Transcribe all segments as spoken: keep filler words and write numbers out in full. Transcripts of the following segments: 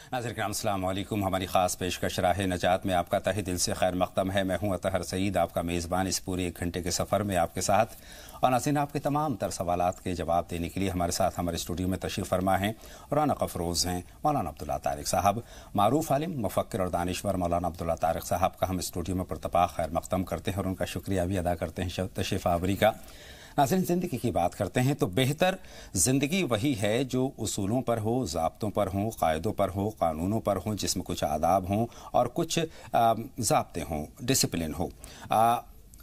नाज़रीन किराम अस्सलाम वालेकुम। हमारी ख़ास पेशकश राह नजात में आपका तहे दिल से खैर मक़दम है। मैं हूँ अतहर सईद, आपका मेज़बान इस पूरे एक घंटे के सफ़र में आपके साथ। और नाज़रीन, आपके तमाम तर सवालात के जवाब देने के लिए हमारे साथ हमारे स्टूडियो में तशरीफ़ फरमा हैं रौनक अफरोज़ हैं मौलाना अब्दुल्ला तारिक साहब। मारूफ आलिम, मुफ़क्किर और दानिश्वर मौलाना अब्दुल्ला तारिक साहब का हम स्टूडियो में पुरतपा खैर मक़दम करते हैं और उनका शुक्रिया भी अदा करते हैं तशरीफ़ आवरी का। नाज़रीन, ज़िंदगी की बात करते हैं तो बेहतर ज़िंदगी वही है जो उसूलों पर हो, ज़ाब्तों पर हो, कायदों पर हो, कानूनों पर हो, जिसमें कुछ आदाब हों और कुछ ज़ाब्ते हों, डिसिप्लिन हो। आ,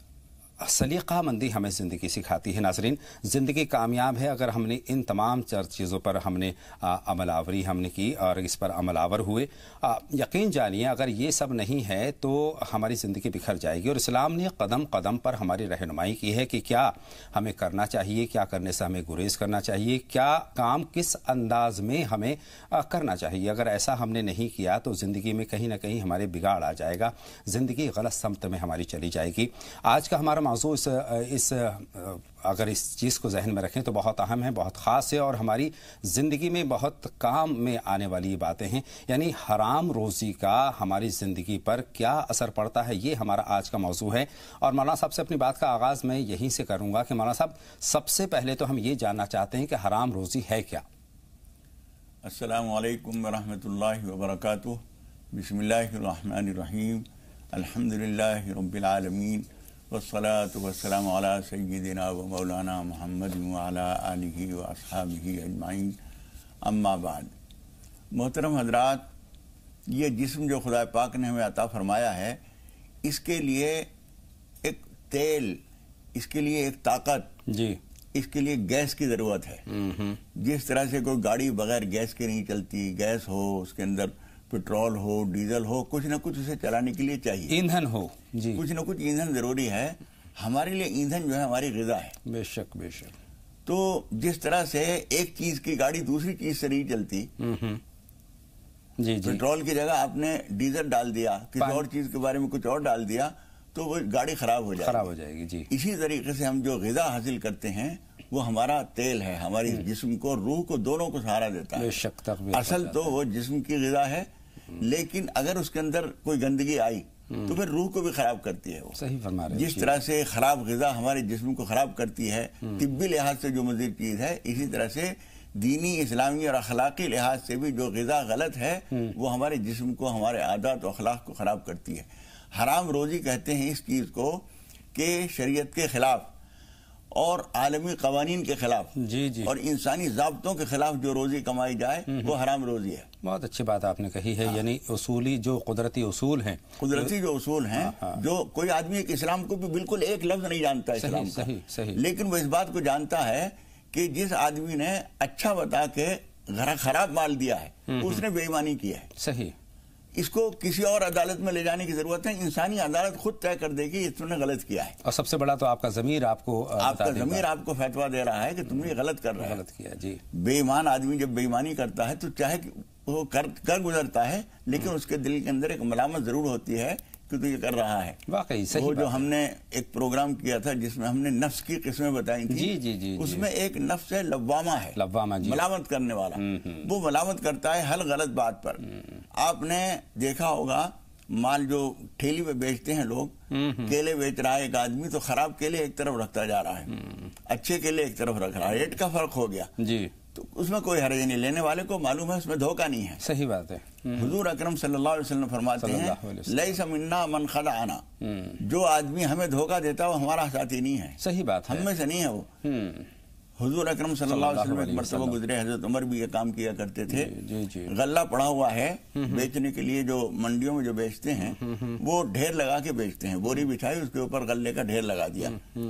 सलीक़ा मंदी हमें ज़िंदगी सिखाती है। नाज़रीन, ज़िंदगी कामयाब है अगर हमने इन तमाम चीज़ों पर हमने अमल आवरी हमने की और इस पर अमल आवर हुए। आ, यकीन जानिए अगर ये सब नहीं है तो हमारी ज़िंदगी बिखर जाएगी। और इस्लाम ने कदम कदम पर हमारी रहनुमाई की है कि क्या हमें करना चाहिए, क्या करने से हमें गुरेज करना चाहिए, क्या काम किस अंदाज में हमें आ, करना चाहिए। अगर ऐसा हमने नहीं किया तो ज़िंदगी में कहीं ना कहीं हमारे बिगाड़ आ जाएगा, ज़िंदगी गलत समत में हमारी चली जाएगी। आज का हमारा मौजू इस, इस अगर इस चीज़ को जहन में रखें तो बहुत अहम है, बहुत ख़ास है और हमारी ज़िंदगी में बहुत काम में आने वाली बातें हैं। यानी हराम रोज़ी का हमारी ज़िंदगी पर क्या असर पड़ता है, ये हमारा आज का मौजू है। और मौलाना साहब से अपनी बात का आगाज़ मैं यहीं से करूँगा कि मौलाना साहब, सबसे पहले तो हम ये जानना चाहते हैं कि हराम रोज़ी है क्या। अस्सलामु अलैकुम वरहमतुल्लाहि वबरकातुहू। बिस्मिल्लाहिर रहमानिर रहीम। अल्हम्दुलिल्लाहि रब्बिल आलमीन वस्सलातु वस्सलामु अला सय्यिदिना व मौलाना मुहम्मद व अला आलिहि व अस्हाबिहि अजमाइन, अम्मा बाद। मोहतरम हजरात, ये जिस्म जो खुदा पाक ने हमें अता फरमाया है, इसके लिए एक तेल, इसके लिए एक ताकत जी, इसके लिए गैस की ज़रूरत है। जिस तरह से कोई गाड़ी बगैर गैस के नहीं चलती, गैस हो, उसके अंदर पेट्रोल हो, डीजल हो, कुछ ना कुछ उसे चलाने के लिए चाहिए, ईंधन हो जी, कुछ ना कुछ ईंधन जरूरी है। हमारे लिए ईंधन जो है हमारी ग़िज़ा है। बेशक बेशक। तो जिस तरह से एक चीज की गाड़ी दूसरी चीज से नहीं चलती, जी जी, पेट्रोल की जगह आपने डीजल डाल दिया, किसी और चीज के बारे में कुछ और डाल दिया तो वो गाड़ी खराब हो जाएगी खराब हो जाएगी जी। इसी तरीके से हम जो ग़िज़ा हासिल करते हैं वो हमारा तेल है, हमारी जिस्म को, रूह को, दोनों को सहारा देता है। असल तो वो जिस्म की ग़िज़ा है, लेकिन अगर उसके अंदर कोई गंदगी आई तो फिर रूह को भी खराब करती है। वो सही फरमा रहे हैं। जिस तरह से खराब ग़िज़ा हमारे जिस्म को खराब करती है, तिब्बी लिहाज से जो मज़ीद चीज़ है, इसी तरह से दीनी, इस्लामी और अखलाकी लिहाज से भी जो ग़िज़ा गलत है वो हमारे जिस्म को, हमारे आदत और अखलाक को ख़राब करती है। हराम रोज़ी कहते हैं इस चीज़ को कि शरीयत के ख़िलाफ़ और आलमी कवानीन के खिलाफ जी जी और इंसानी ज़ाब्तों के खिलाफ जो रोज़ी कमाई जाए वो हराम रोज़ी है। बहुत अच्छी बात आपने कही है। हाँ। यानी उसूली जो कुदरती उसूल हैं, कुदरती जो उसूल हैं, हाँ, हाँ। जो कोई आदमी एक इस्लाम को भी बिल्कुल एक लफ्ज़ नहीं जानता है इस्लाम का, सही, सही। लेकिन वो इस बात को जानता है कि जिस आदमी ने अच्छा बता के खराब माल दिया है उसने बेईमानी की है। सही। इसको किसी और अदालत में ले जाने की जरूरत है, इंसानी अदालत खुद तय कर देगी इसने गलत किया है। और सबसे बड़ा तो आपका ज़मीर आपको आपका ज़मीर आपको फतवा दे रहा है कि तुमने गलत कर रहा है, गलत किया जी। बेईमान आदमी जब बेईमानी करता है तो चाहे वो कर कर गुजरता है, लेकिन उसके दिल के अंदर एक मलामत जरूर होती है कि तू ये कर रहा है। वाकई सही। वो जो हमने एक प्रोग्राम किया था जिसमें हमने नफ्स की किस्में बताई थी, जी जी जी, उसमें एक नफ्स है लव्वामा है, लव्वामा जी, मलामत करने वाला। वो मलामत करता है हर गलत बात पर। आपने देखा होगा माल जो ठेली पे बेचते हैं लोग, केले बेच रहा है एक आदमी तो खराब केले एक तरफ रखता जा रहा है, अच्छे केले एक तरफ रख रहा है, रेट का फर्क हो गया जी, तो उसमें कोई हर्ज नहीं, लेने वाले को मालूम है उसमें धोखा नहीं है। सही बात है। हुजूर अकरम सल्लल्लाहु अलैहि वसल्लम फरमाते हैं लैसा मिन्ना मन खदाअना, जो आदमी हमें धोखा देता है वो हमारा साथी नहीं है। सही बात है, हम में से नहीं है वो। हुजूर अकरम सल्लल्लाहु अलैहि वसल्लम एक मर्तबा गुजरे, हजरत उमर भी ये काम किया करते थे। जी जी। गल्ला पड़ा हुआ है बेचने के लिए, जो मंडियों में जो बेचते हैं वो ढेर लगा के बेचते हैं, बोरी बिछाई उसके ऊपर गल्ले का ढेर लगा दिया।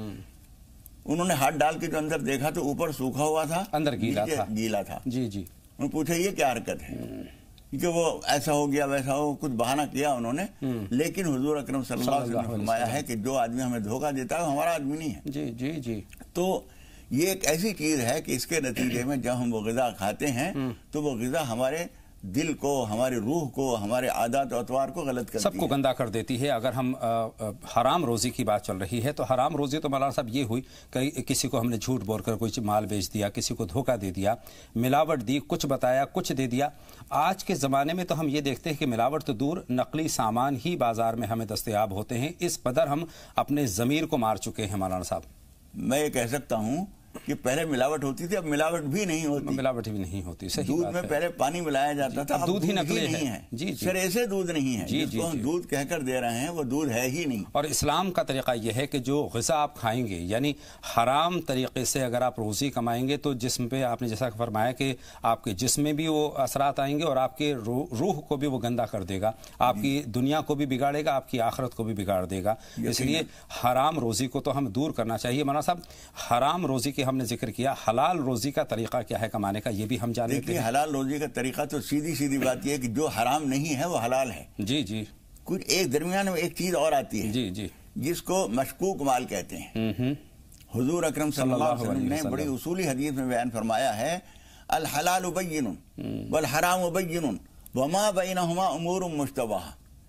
उन्होंने हाथ डाल के जो अंदर देखा तो ऊपर सूखा हुआ था, अंदर गीला था, गीला था। जी जी। उन्होंने पूछा ये क्या हरकत है, क्योंकि वो ऐसा हो गया वैसा हो, कुछ बहाना किया उन्होंने, लेकिन हुजूर अकरम सल्लल्लाहु अलैहि वसल्लम ने फरमाया है कि जो आदमी हमें धोखा देता है हमारा आदमी नहीं है। जी जी जी। तो ये एक ऐसी चीज है कि इसके नतीजे में जब हम वो ग़िज़ा खाते हैं तो वो ग़िज़ा हमारे دل کو، ہماری روح کو، ہمارے عادات و اطوار کو غلط کرتی ہے، سب کو گندا کر دیتی ہے۔ اگر ہم حرام روزی کی بات چل رہی ہے تو حرام روزی تو مولانا صاحب یہ ہوئی کہ کسی کو ہم نے جھوٹ بول کر کوئی مال بیچ دیا، کسی کو دھوکہ دے دیا، ملاوٹ دی، کچھ بتایا کچھ دے دیا۔ آج کے زمانے میں تو ہم یہ دیکھتے ہیں کہ ملاوٹ تو دور، نقلی سامان ہی بازار میں ہمیں دستیاب ہوتے ہیں۔ اس قدر ہم اپنے ضمیر کو مار چکے ہیں مولانا صاحب۔ میں یہ کہہ سکتا ہوں کہ پہلے ملاوٹ ہوتی تھی، اب ملاوٹ بھی نہیں ہوتی، ملاوٹ بھی نہیں ہوتی، صحیح دودھ بات میں ہے۔ پہلے پانی ملایا جاتا تھا، اب دودھ ہی نقلی نہیں ہے، جی جی سر ایسے دودھ نہیں ہے جی جس جی کو ہم جی دودھ کہہ کر دے رہے ہیں، وہ دودھ ہے ہی نہیں۔ اور اسلام کا طریقہ یہ ہے کہ جو غذا آپ کھائیں گے، یعنی حرام طریقے سے اگر آپ روزی کمائیں گے تو جسم پہ آپ نے جیسا فرمایا کہ آپ کے جسم میں بھی وہ اثرات آئیں گے اور آپ کے روح کو بھی وہ گندا کر دے گا، آپ کی دنیا کو بھی بگاڑے گا، آپ کی آخرت کو بھی بگاڑ دے گا۔ اس لیے حرام روزی کو تو ہم دور کرنا چاہیے۔ مولانا صاحب حرام روزی کی ہم نے ذکر کیا، حلال روزی کا طریقہ کیا ہے کمانے کا، یہ بھی ہم جانتے ہیں۔ دیکھیے حلال روزی کا طریقہ تو سیدھی سیدھی بات یہ ہے کہ جو حرام نہیں ہے وہ حلال ہے۔ جی جی کچھ ایک درمیان میں ایک چیز اور آتی ہے جی جی جس کو مشکوک مال کہتے ہیں۔ حضور اکرم صلی اللہ علیہ وسلم نے بڑی اصولی حدیث میں بیان فرمایا ہے، الحلال بین والحرام بین وما بینہما امور مشتبہ۔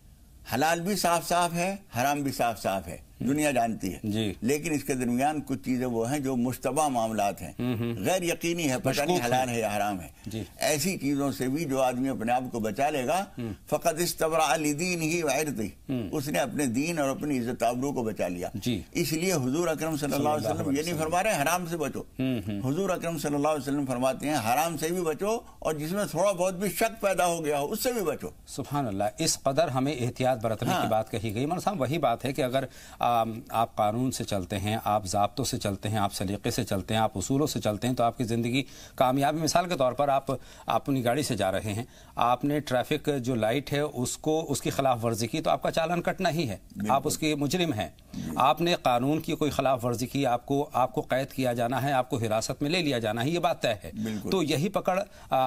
حلال بھی صاف صاف ہے، حرام بھی صاف صاف ہے، دنیا جانتی ہے، جی لیکن اس کے درمیان کچھ چیزیں وہ ہیں جو مشتبہ معاملات ہیں، غیر یقینی ہے، پتہ نہیں حلال ہے یا حرام ہے۔ جی ایسی چیزوں سے بھی جو آدمی اپنے آپ کو بچا لے گا، فقط استبرأ لدینہ وعرضہ، اس نے اپنے دین اور اپنی عزت آبرو کو بچا لیا۔ جی اس لیے حضور اکرم صلی اللہ علیہ وسلم یہ نہیں فرما رہے حرام سے بچو، حضور اکرم صلی اللہ علیہ وسلم فرماتے ہیں حرام سے بھی بچو اور جس میں تھوڑا بہت بھی شک پیدا ہو گیا ہو اس سے بھی بچو۔ سبحان اللہ، اس قدر ہمیں احتیاط برتنے کی بات کہی گئی۔ مولانا صاحب وہی بات ہے کہ اگر آپ قانون سے چلتے ہیں، آپ ضابطوں سے چلتے ہیں، آپ سلیقے سے چلتے ہیں، آپ اصولوں سے چلتے ہیں تو آپ کی زندگی کامیابی۔ مثال کے طور پر آپ اپنی گاڑی سے جا رہے ہیں، آپ نے ٹریفک جو لائٹ ہے اس کو اس کی خلاف ورزی کی تو آپ کا چالان کٹنا ہی ہے، آپ اس کے مجرم ہیں۔ آپ نے قانون کی کوئی خلاف ورزی کی، آپ کو آپ کو قید کیا جانا ہے، آپ کو حراست میں لے لیا جانا ہے، یہ بات طے ہے۔ تو یہی پکڑ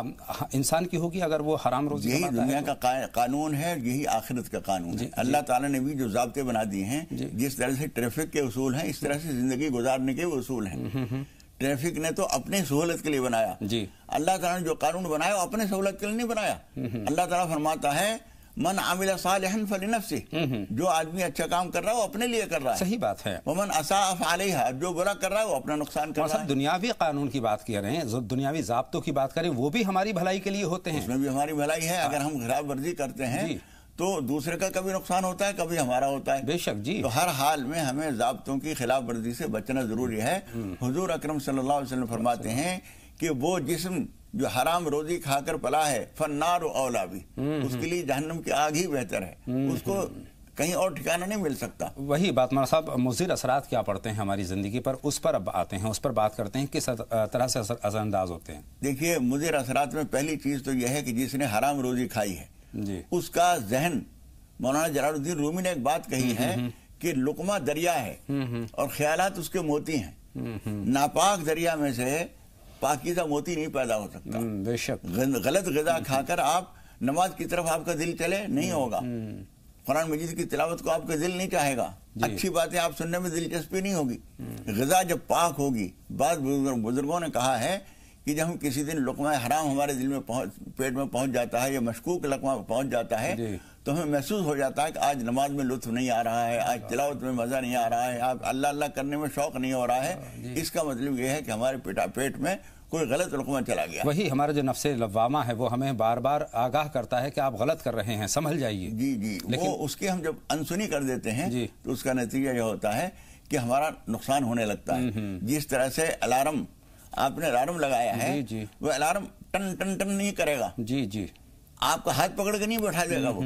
انسان کی ہوگی اگر وہ حرام روزی یہی دنیا کا قانون ہے، یہی آخرت کا قانون ہے۔ اللہ تعالیٰ نے بھی جو ضابطے بنا دیے ہیں، جس طرح سے ٹریفک کے اصول ہیں اس طرح سے زندگی گزارنے کے اصول ہیں۔ ٹریفک نے تو اپنے سہولت کے لیے بنایا، جی اللہ تعالیٰ نے جو قانون بنایا وہ اپنے سہولت کے لیے نہیں بنایا۔ اللہ تعالیٰ فرماتا ہے من عمل صالحا فلنفسه، جو آدمی اچھا کام کر رہا ہے وہ اپنے لیے کر رہا ہے، صحیح بات ہے۔ ومن اساء فعلیہا، جو برا کر رہا ہے وہ اپنا نقصان کر رہا ہے۔ دنیاوی قانون کی بات کر رہے ہیں، دنیاوی ضابطوں کی بات کریں، وہ بھی ہماری بھلائی کے لیے ہوتے ہیں، اس میں بھی ہماری بھلائی ہے۔ اگر ہم خلاف ورزی کرتے ہیں تو دوسرے کا کبھی نقصان ہوتا ہے، کبھی ہمارا ہوتا ہے، بے شک جی۔ تو ہر حال میں ہمیں ضابطوں کی خلاف ورزی سے بچنا ضروری ہے۔ حضور اکرم صلی اللہ علیہ وسلم فرماتے ہیں کہ وہ جسم جو حرام روزی کھا کر پلا ہے فالنار اولیٰ بھی، اس کے لیے جہنم کی آگ ہی بہتر ہے، اس کو کہیں اور ٹھکانہ نہیں مل سکتا۔ وہی بات مولانا صاحب، مضر اثرات کیا پڑتے ہیں ہماری زندگی پر، اس پر اب آتے ہیں، اس پر بات کرتے ہیں، کس طرح سے اثر انداز ہوتے ہیں۔ دیکھیے مضر اثرات میں پہلی چیز تو یہ ہے کہ جس نے حرام روزی کھائی ہے جی اس کا ذہن، مولانا جلال الدین رومی نے ایک بات کہی ہے کہ لقمہ دریا ہے اور خیالات اس کے موتی ہیں، ناپاک دریا میں سے پاکیزہ موتی نہیں پیدا ہو سکتا۔ بے شک غلط غذا کھا کر آپ نماز کی طرف آپ کا دل چلے نہیں ہوگا، قرآن مجید کی تلاوت کو آپ کا دل نہیں چاہے گا، اچھی باتیں آپ سننے میں دلچسپی نہیں ہوگی۔ غذا جب پاک ہوگی، بعض بزرگوں نے کہا ہے کہ جب ہم کسی دن لقمہ حرام ہمارے دل میں پہنچ پیٹ میں پہنچ جاتا ہے یا مشکوک لقمہ پہنچ جاتا ہے تو ہمیں محسوس ہو جاتا ہے کہ آج نماز میں لطف نہیں آ رہا ہے، آج تلاوت میں مزہ نہیں آ رہا ہے، آپ اللہ اللہ کرنے میں شوق نہیں ہو رہا ہے۔ اس کا مطلب یہ ہے کہ ہمارے پیٹا پیٹ میں کوئی غلط لقمہ چلا گیا۔ وہی ہمارا جو نفس لوامہ ہے وہ ہمیں بار بار آگاہ کرتا ہے کہ آپ غلط کر رہے ہیں، سنبھل جائیے۔ جی جی وہ اس کی ہم جب انسنی کر دیتے ہیں تو اس کا نتیجہ یہ ہوتا ہے کہ ہمارا نقصان ہونے لگتا ہے۔ جس طرح سے الارم، آپ نے الارم لگایا ہے، وہ الارم ٹن ٹن ٹن نہیں کرے گا، جی جی آپ کا ہاتھ پکڑ کے نہیں بیٹھا دے گا وہ۔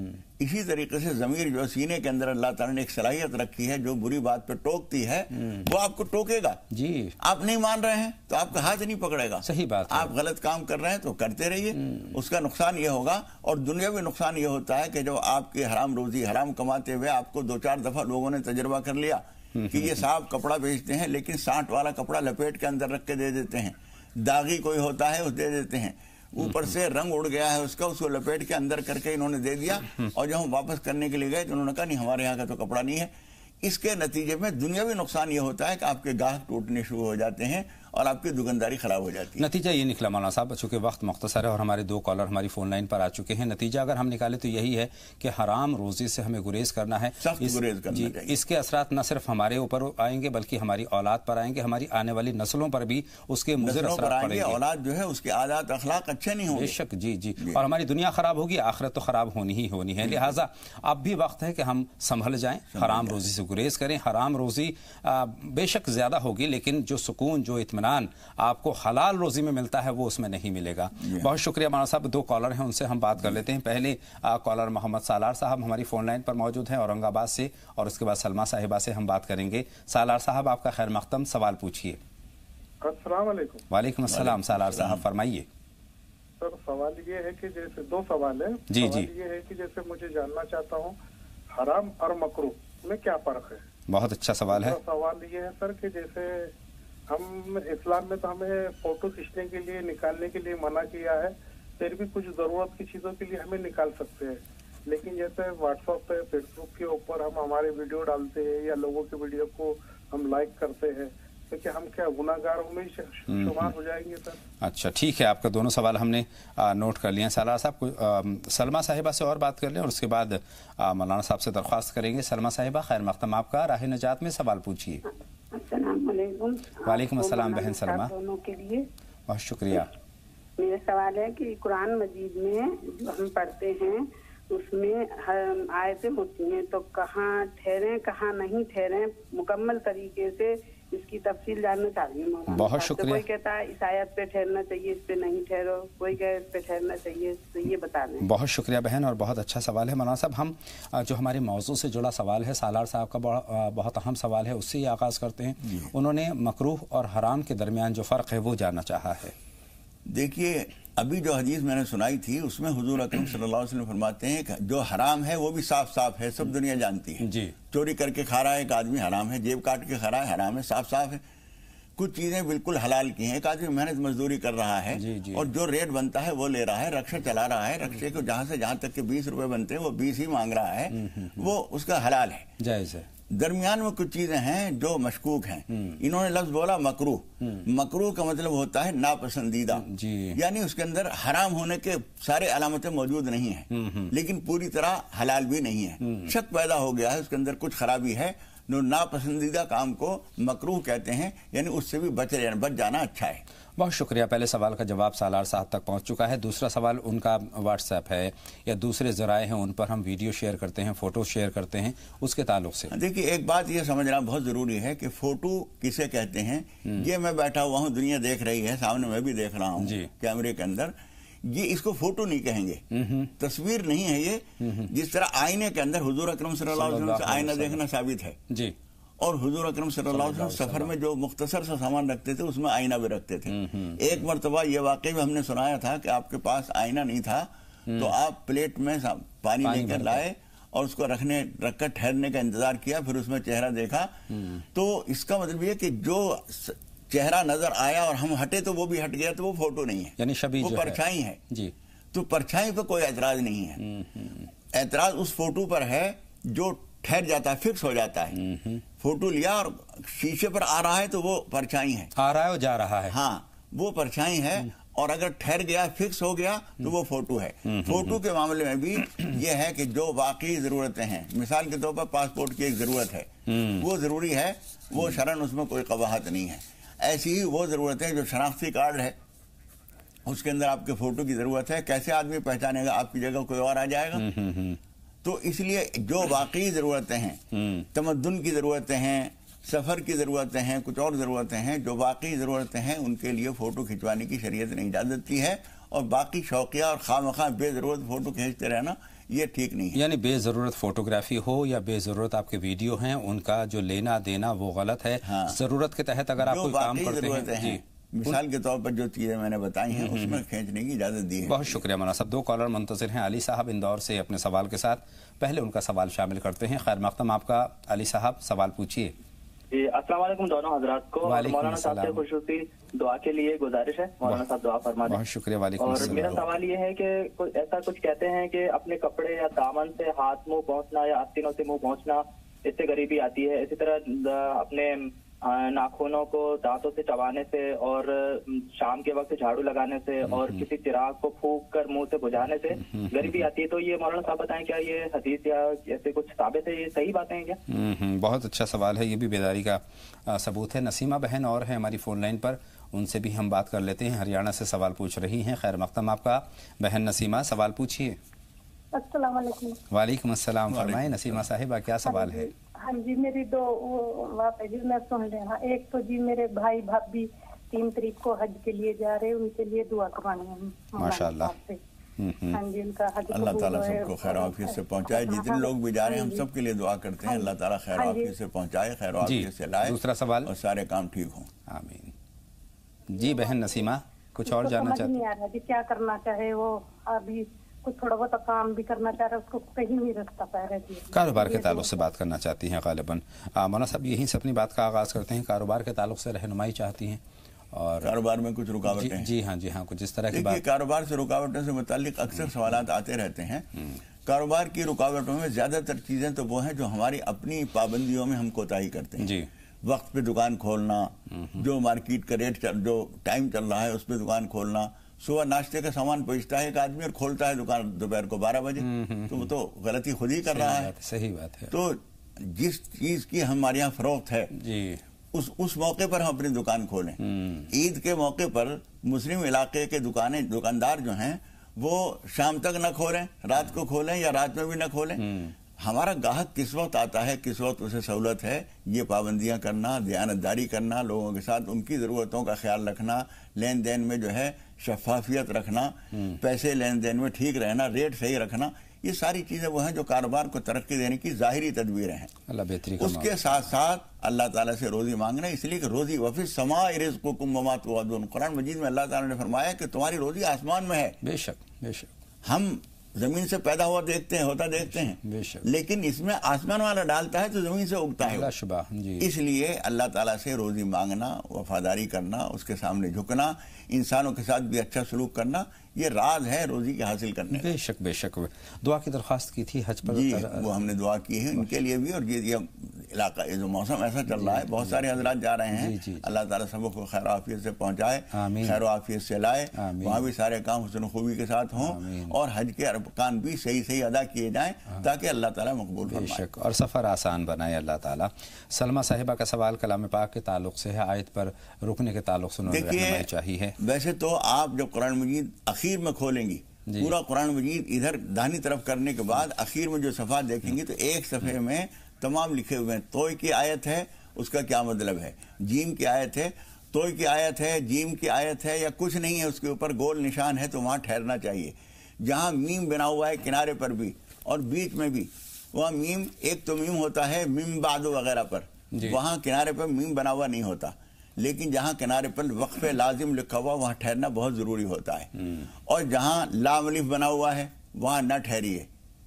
اسی طریقے سے ضمیر جو سینے کے اندر اللہ تعالیٰ نے ایک صلاحیت رکھی ہے، جو بری بات پہ ٹوکتی ہے وہ آپ کو ٹوکے گا۔ جی آپ نہیں مان رہے ہیں تو آپ کا ہاتھ نہیں پکڑے گا، صحیح بات ہے۔ آپ غلط کام کر رہے ہیں تو کرتے رہیے، اس کا نقصان یہ ہوگا۔ اور دنیاوی نقصان یہ ہوتا ہے کہ جب آپ کی حرام روزی حرام کماتے ہوئے آپ کو دو چار دفعہ لوگوں نے تجربہ کر لیا کہ یہ صاحب کپڑا بیچتے ہیں لیکن سانٹ والا کپڑا لپیٹ کے اندر رکھ کے دے دیتے ہیں، داغی کوئی ہوتا ہے وہ دے دیتے ہیں، اوپر سے رنگ اڑ گیا ہے اس کا، اس کو لپیٹ کے اندر کر کے انہوں نے دے دیا، اور جب ہم واپس کرنے کے لیے گئے تو انہوں نے کہا نہیں ہمارے یہاں کا تو کپڑا نہیں ہے۔ اس کے نتیجے میں دنیاوی نقصان یہ ہوتا ہے کہ آپ کے گاہک ٹوٹنے شروع ہو جاتے ہیں اور آپ کی दुकानदारी खराब हो जाती है। नतीजा ये निकला मौलाना साहब, चूंकि वक्त मुख्तसर है और हमारे दो कॉलर हमारी फोन लाइन पर आ चुके हैं, नतीजा अगर हम निकाले तो यही है कि हराम रोजी से हमें गुरेज करना है। इस, गुरेज करना जी, चाहिए। इसके असरात न सिर्फ हमारे ऊपर आएंगे बल्कि हमारी औलाद पर आएंगे, हमारी आने वाली नस्लों पर भी उसके मुज़िर असरात पड़ेंगे। औलाद जो है उसके आदत अखलाक अच्छे नहीं होंगे। बेशक, जी जी, और हमारी दुनिया खराब होगी, आखिरत तो खराब होनी ही होनी है। लिहाजा अब भी वक्त है कि हम संभल जाएं, हराम रोजी से गुरेज करें। हराम रोजी बेशक ज्यादा होगी लेकिन जो सुकून, जो इत्मीनान आपको हलाल रोजी में मिलता है वो उसमें नहीं मिलेगा। बहुत शुक्रिया मौलाना साहब। दो कॉलर हैं, उनसे हम बात कर लेते हैं। पहले कॉलर मोहम्मद सालार साहब हमारी फोन लाइन पर मौजूद हैं औरंगाबाद से, और उसके बाद सलमा साहिबा से हम बात करेंगे। सालार साहब, आपका खैर मख्तम, सवाल पूछिए। अस्सलाम वालेकुम। वालेकुम अस्सलाम। सालार साहब फरमाइए। सर सवाल ये है कि जैसे दो सवाल है। जी सवाल जी। ये है कि जैसे मुझे जानना चाहता हूँ हराम और मकरूह में क्या फर्क है। बहुत अच्छा सवाल है। सवाल ये है सर कि जैसे हम इस्लाम में तो हमें फोटो खींचने के लिए, निकालने के लिए मना किया है, फिर भी कुछ जरूरत की चीजों के लिए हमें निकाल सकते हैं। लेकिन जैसे व्हाट्सएप पे, फेसबुक के ऊपर हम हमारे वीडियो डालते हैं या लोगों के वीडियो को हम लाइक करते हैं, तो क्या हम क्या गुनाहगारों में शुमार हो जाएंगे सर? अच्छा ठीक है, आपका दोनों सवाल हमने आ, नोट कर लिए हैं। सालार साहब को सलमा साहिबा से और बात कर लें और उसके बाद मौलाना साहब से दरख्वास्त करेंगे। सलमा साहिबा, खैर मख्तम आपका, राह नजात में सवाल पूछिए। वालेकुम अस्सलाम बहन सलमा। दोनों के लिए बहुत शुक्रिया। मेरा सवाल है कि कुरान मजीद में जो हम पढ़ते हैं उसमें आयतें होती हैं, तो कहाँ ठहरे कहाँ नहीं ठहरे, मुकम्मल तरीके से इसकी तफसील जानना चाहिए मौलाना। बहुत शुक्रिया। कोई कहता है इस आयत पे ठहरना चाहिए, इस पे नहीं ठहरो, कोई कहे इस पे ठहरना चाहिए, तो ये बता दें। बहुत शुक्रिया बहन, और बहुत अच्छा सवाल है मौलाना साहब। हम जो हमारे मौजू से जुड़ा सवाल है, सालार साहब का बहुत अहम सवाल है, उससे ही आगाज़ करते हैं। उन्होंने मकरूह और हराम के दरमियान जो फ़र्क है वो जानना चाहा है। देखिए, अभी जो हदीस मैंने सुनाई थी उसमें हुजूर अकरम सल्लल्लाहु अलैहि वसल्लम फरमाते हैं कि जो हराम है वो भी साफ साफ है, सब दुनिया जानती है। जी। चोरी करके खा रहा है एक आदमी, हराम है। जेब काट के खा रहा है, हराम है, साफ साफ है। कुछ चीजें बिल्कुल हलाल की हैं। एक आदमी मेहनत मजदूरी कर रहा है, जी, जी। और जो रेट बनता है वो ले रहा है, रक्षा चला रहा है, रक्षे को जहां से जहां तक के बीस रुपए बनते हैं वो बीस ही मांग रहा है, वो उसका हलाल है, जायज है। दरमियान में कुछ चीजें हैं जो मशकूक हैं। इन्होंने लफ्ज बोला मकरूह। मकरूह का मतलब होता है नापसंदीदा, यानी उसके अंदर हराम होने के सारे अलामतें मौजूद नहीं है लेकिन पूरी तरह हलाल भी नहीं है। शक पैदा हो गया है, उसके अंदर कुछ खराबी है, जो नापसंदीदा काम को मकरूह कहते हैं, यानी उससे भी बच बच जाना अच्छा है। बहुत शुक्रिया। पहले सवाल का जवाब सालार साहब तक पहुंच चुका है। दूसरा सवाल उनका व्हाट्सएप है या दूसरे जराए हैं, उन पर हम वीडियो शेयर करते हैं, फोटो शेयर करते हैं, उसके ताल्लुक से देखिए, एक बात ये समझना बहुत जरूरी है कि फोटो किसे कहते हैं। ये मैं बैठा हुआ हूँ, दुनिया देख रही है, सामने मैं भी देख रहा हूँ कैमरे के अंदर, ये इसको फोटो नहीं कहेंगे, तस्वीर नहीं है ये। जिस तरह आईने के अंदर हुजूर अकरम सल्लल्लाहु अलैहि वसल्लम से आईना देखना साबित है जी, और हुजूर अकरम सल्लल्लाहु अलैहि वसल्लम सफर में जो मुख्तसर सा सामान रखते थे उसमें आईना भी रखते थे। एक मरतबा ये वाकई में हमने सुनाया था कि आपके पास आईना नहीं था तो आप प्लेट में पानी लेकर लाए और उसको रखने रखकर ठहरने का इंतजार किया, फिर उसमें चेहरा देखा। तो इसका मतलब ये कि जो चेहरा नजर आया और हम हटे तो वो भी हट गया, तो वो फोटो नहीं है, यानी शबीह वो परछाई है जी। तो परछाई पे कोई एतराज नहीं है। एतराज उस फोटो पर है जो ठहर जाता है, फिक्स हो जाता है। फोटो लिया और शीशे पर आ रहा है तो वो परछाई है, आ रहा है और जा रहा है, हाँ वो परछाई है। और अगर ठहर गया, फिक्स हो गया, तो वो फोटो है। फोटो के मामले में भी ये है कि जो वाकई जरूरतें हैं, मिसाल के तौर पर पासपोर्ट की एक जरूरत है, वो जरूरी है, वो शरन उसमें कोई कबाहत नहीं है। ऐसी ही वो जरूरतें जो शनाख्ती कार्ड है उसके अंदर आपके फोटो की जरूरत है, कैसे आदमी पहचानेगा आपकी जगह कोई और आ जाएगा। तो इसलिए जो वाकई जरूरतें हैं, तमद्दुन की जरूरतें हैं, सफर की जरूरतें हैं, कुछ और जरूरतें हैं, जो वाकई जरूरतें हैं उनके लिए फोटो खिंचवाने की शरीयत ने इजाजत दी है। और बाकी शौकिया और खामखा बेजरूरत फोटो खींचते रहना ये ठीक नहीं है। यानी बेजरूरत फोटोग्राफी हो या बेजरूरत आपके वीडियो हैं, उनका जो लेना देना वो गलत है। हाँ। जरूरत के तहत अगर आप कोई काम करते हैं, हैं मिसाल के तौर पर जो चीजें मैंने बताई हैं उसमें खींचने की इजाजत दी है। बहुत शुक्रिया मौलाना साहब। दो कॉलर मुंतजिर हैं, अली साहब इंदौर से अपने सवाल के साथ, पहले उनका सवाल शामिल करते हैं। खैर मख्तम आपका अली साहब, सवाल पूछिए। जी अस्सलाम वालेकुम दोनों हजरात को। मौलाना साहब से खुशूसी दुआ के लिए गुजारिश है, मौलाना साहब दुआ फरमा दें। बहुत शुक्रिया। वालेकुम और मेरा सवाल ये है कि ऐसा कुछ कहते हैं कि अपने कपड़े या दामन से हाथ मुंह पहुंचना या आस्तीनों से मुंह पहुंचना, इससे गरीबी आती है। इसी तरह अपने ناخنوں کو دانتوں سے چبانے سے اور شام کے وقت جھاڑو لگانے سے اور کسی چراغ کو پھونک کر منہ سے بجھانے سے غریبی آتی ہے. تو یہ مولانا صاحب بتائیں کیا یہ حدیث یا ایسے کچھ ثابت ہے, یہ صحیح باتیں ہیں کیا؟ بہت اچھا سوال ہے, یہ بھی بیداری کا ثبوت ہے. نسیمہ بہن اور ہیں ہماری فون لائن پر, ان سے بھی ہم بات کر لیتے ہیں. ہریانہ سے سوال پوچھ رہی ہیں. خیر مقدم آپ کا. بہن نسیمہ سوال پوچھیے. السلام علیکم. وعلیکم السلام. فرمائیں نسیمہ صاحبہ کیا سوال ہے؟ ہاں جی, میری دو بات ہے جی, میں سن رہے ہیں. ایک تو جی میرے بھائی بھابھی تین تاریخ کو حج کے لیے جا رہے, ان کے لیے دعا کروانی ہے ماشاء اللہ. ہاں جی, ان کا حج اللہ تعالیٰ سب کو خیر و عافیت سے پہنچائے. جتنے لوگ بھی جا رہے ہیں ہم سب کے لیے دعا کرتے ہیں, اللہ تعالیٰ خیر و عافیت سے پہنچائے, خیر و عافیت سے لائے, دوسرا سوال, اور سارے کام ٹھیک ہوں. آمین. جی بہن نسیمہ کچھ اور جاننا چاہتے ہیں؟ نہیں آ رہا جی کیا کرنا چاہے وہ, ابھی کچھ تھوڑا بہت کام بھی کرنا چاہ رہا ہے, اس کو کہیں نہیں رستہ پا رہا جی. کاروبار کے تعلق سے بات کرنا چاہتی ہیں غالباً. مولانا صاحب یہیں سے اپنی بات کا آغاز کرتے ہیں. کاروبار کے تعلق سے رہنمائی چاہتی ہیں, اور کاروبار میں کچھ رکاوٹیں ہیں. جی ہاں جی ہاں کچھ اس طرح کی بات. کاروبار سے رکاوٹوں سے متعلق اکثر سوالات آتے رہتے ہیں. کاروبار کی رکاوٹوں میں زیادہ تر چیزیں تو وہ ہیں جو ہماری اپنی پابندیوں میں ہم کوتاہی کرتے ہیں. جی, وقت پہ دکان کھولنا, جو مارکیٹ کا ریٹ جو ٹائم چل رہا ہے اس پہ دکان کھولنا, صبح ناشتے کا سامان پہنچتا ہے ایک آدمی اور کھولتا ہے دکان دوپہر کو بارہ بجے, تو وہ تو غلطی خود ہی کر رہا ہے. صحیح بات ہے. تو جس چیز کی ہمارے یہاں فروخت ہے جی اس اس موقع پر ہم اپنی دکان کھولیں. عید کے موقع پر مسلم علاقے کے دکانیں دکاندار جو ہیں وہ شام تک نہ کھولیں, رات کو کھولیں یا رات میں بھی نہ کھولیں. ہمارا گاہک کس وقت آتا ہے, کس وقت اسے سہولت ہے, یہ پابندیاں کرنا, دیانتداری کرنا, لوگوں کے ساتھ ان کی ضرورتوں کا خیال رکھنا, لین دین میں جو ہے شفافیت رکھنا, پیسے لین دین میں ٹھیک رہنا, ریٹ صحیح رکھنا, یہ ساری چیزیں وہ ہیں جو کاروبار کو ترقی دینے کی ظاہری تدبیریں ہیں. اللہ بہتری. اس کے ساتھ ساتھ اللہ تعالیٰ سے روزی مانگنا, اس لیے کہ روزی وفی السماء رزقکم وما توعدون. قرآن مجید میں اللہ تعالیٰ نے فرمایا کہ تمہاری روزی آسمان میں ہے. بے شک بے شک. ہم زمین سے پیدا ہوا دیکھتے ہیں, ہوتا دیکھتے ہیں, لیکن اس میں آسمان والا ڈالتا ہے تو زمین سے اگتا ہے. شبہ. اس لیے اللہ تعالیٰ سے روزی مانگنا, وفاداری کرنا, اس کے سامنے جھکنا, انسانوں کے ساتھ بھی اچھا سلوک کرنا, یہ راز ہے روزی کے حاصل کرنے. بے شک بے شک. دعا کی درخواست کی تھی حج پر. جی وہ ہم نے دعا کی ہے ان کے لیے بھی, اور یہ علاقہ یہ جو موسم ایسا چل رہا ہے, بہت سارے حضرات جا رہے ہیں, اللہ تعالیٰ سب کو خیر و عافیت سے پہنچائے, خیر و عافیت سے لائے, وہاں بھی سارے کام حسن و خوبی کے ساتھ ہوں, اور حج کے ارکان بھی صحیح صحیح ادا کیے جائیں تاکہ اللہ تعالیٰ مقبول فرمائے. بے شک, اور سفر آسان بنائے اللہ تعالیٰ. سلمہ صاحبہ کا سوال کلام پاک کے تعلق سے ہے, آیت پر رکنے کے تعلق سے رہنمائی چاہیے ہے. ویسے تو آپ جب قرآن مجید اخیر میں کھولیں گی, پورا قرآن مجید ادھر داہنی طرف کرنے کے بعد اخیر میں جو صفحات دیکھیں گی تو ایک صفحے میں تمام لکھے ہوئے ہیں. توئی کی آیت ہے, اس کا کیا مطلب ہے, جیم کی آیت ہے, توئی کی آیت ہے, جیم کی آیت ہے, یا کچھ نہیں ہے اس کے اوپر گول نشان ہے تو وہاں ٹھہرنا چاہیے. جہاں میم بنا ہوا ہے کنارے پر بھی اور بیچ میں بھی, وہاں میم ایک تو میم ہوتا ہے میم بعد وغیرہ پر, وہاں کنارے پر میم بنا ہوا نہیں ہوتا. لیکن جہاں کنارے پر وقف لازم لکھا ہوا وہاں ٹھہرنا بہت ضروری ہوتا ہے. اور جہاں لام الف بنا ہوا ہے وہاں نہ ٹھہریے,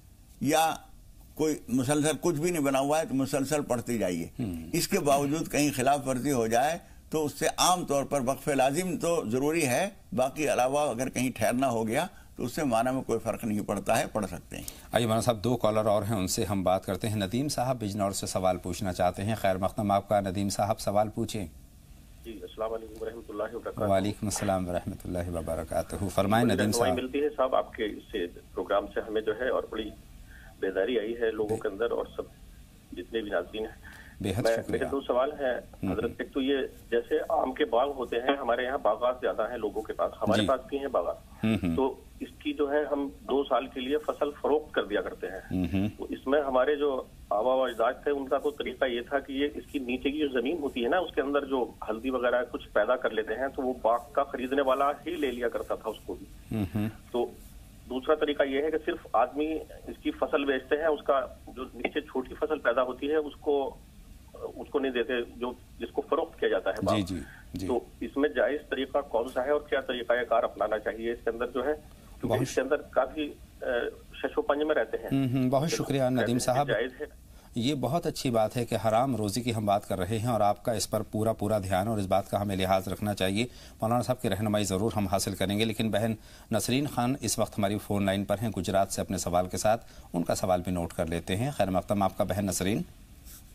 یا کوئی مسلسل کچھ بھی نہیں بنا ہوا ہے تو مسلسل پڑھتے جائیے. اس کے باوجود کہیں خلاف ورزی ہو جائے تو اس سے عام طور پر وقف لازم تو ضروری ہے, باقی علاوہ اگر کہیں ٹھہرنا ہو گیا تو اس سے معنی میں کوئی فرق نہیں پڑتا ہے, پڑھ سکتے ہیں. آئیے مولانا صاحب دو کالر اور ہیں, ان سے ہم بات کرتے ہیں. ندیم صاحب بجنور سے سوال پوچھنا چاہتے ہیں. خیر مقدم آپ کا. ندیم صاحب سوال پوچھیں. جی السلام علیکم ورحمۃ اللہ وبرکاتہ. وعلیکم السلام ورحمۃ اللہ وبرکاتہ. فرمائیں ندیم صاحب. ملتی ہے صاحب آپ کے اس پروگرام سے ہمیں جو ہے, اور بڑی بیداری آئی ہے لوگوں کے اندر, اور سب جتنے بھی ناظرین ہیں. میرے دو سوال ہیں حضرت. ایک تو یہ جیسے آم کے باغ ہوتے ہیں, ہمارے یہاں باغات زیادہ ہیں لوگوں کے پاس, ہمارے پاس بھی ہیں باغات, تو اس کی جو ہے ہم دو سال کے لیے فصل فروخت کر دیا کرتے ہیں. تو اس میں ہمارے جو آبا و اجداد تھے ان کا تو طریقہ یہ تھا کہ یہ اس کی نیچے کی جو زمین ہوتی ہے نا, اس کے اندر جو ہلدی وغیرہ کچھ پیدا کر لیتے ہیں, تو وہ باغ کا خریدنے والا ہی لے لیا کرتا تھا اس کو بھی. تو دوسرا طریقہ یہ ہے کہ صرف آدمی اس کی فصل بیچتے ہیں, اس کا جو نیچے چھوٹی فصل پیدا ہوتی ہے اس کو اس کو نہیں دیتے, جو جس کو فروخت کیا جاتا ہے. جی جی جی. تو اس میں جائز طریقہ کون سا ہے اور کیا طریقہ کار اپنانا چاہیے اس کے اندر جو ہے, کیونکہ اس کے اندر کافی شش و پنج میں رہتے ہیں. بہت شکریہ ندیم صاحب. یہ بہت اچھی بات ہے کہ حرام روزی کی ہم بات کر رہے ہیں, اور آپ کا اس پر پورا پورا دھیان اور اس بات کا ہمیں لحاظ رکھنا چاہیے. مولانا صاحب کی رہنمائی ضرور ہم حاصل کریں گے. لیکن بہن نسرین خان اس وقت ہماری فون لائن پر ہیں گجرات سے اپنے سوال کے ساتھ, ان کا سوال بھی نوٹ کر لیتے ہیں. خیر مقدم آپ کا بہن نسرین.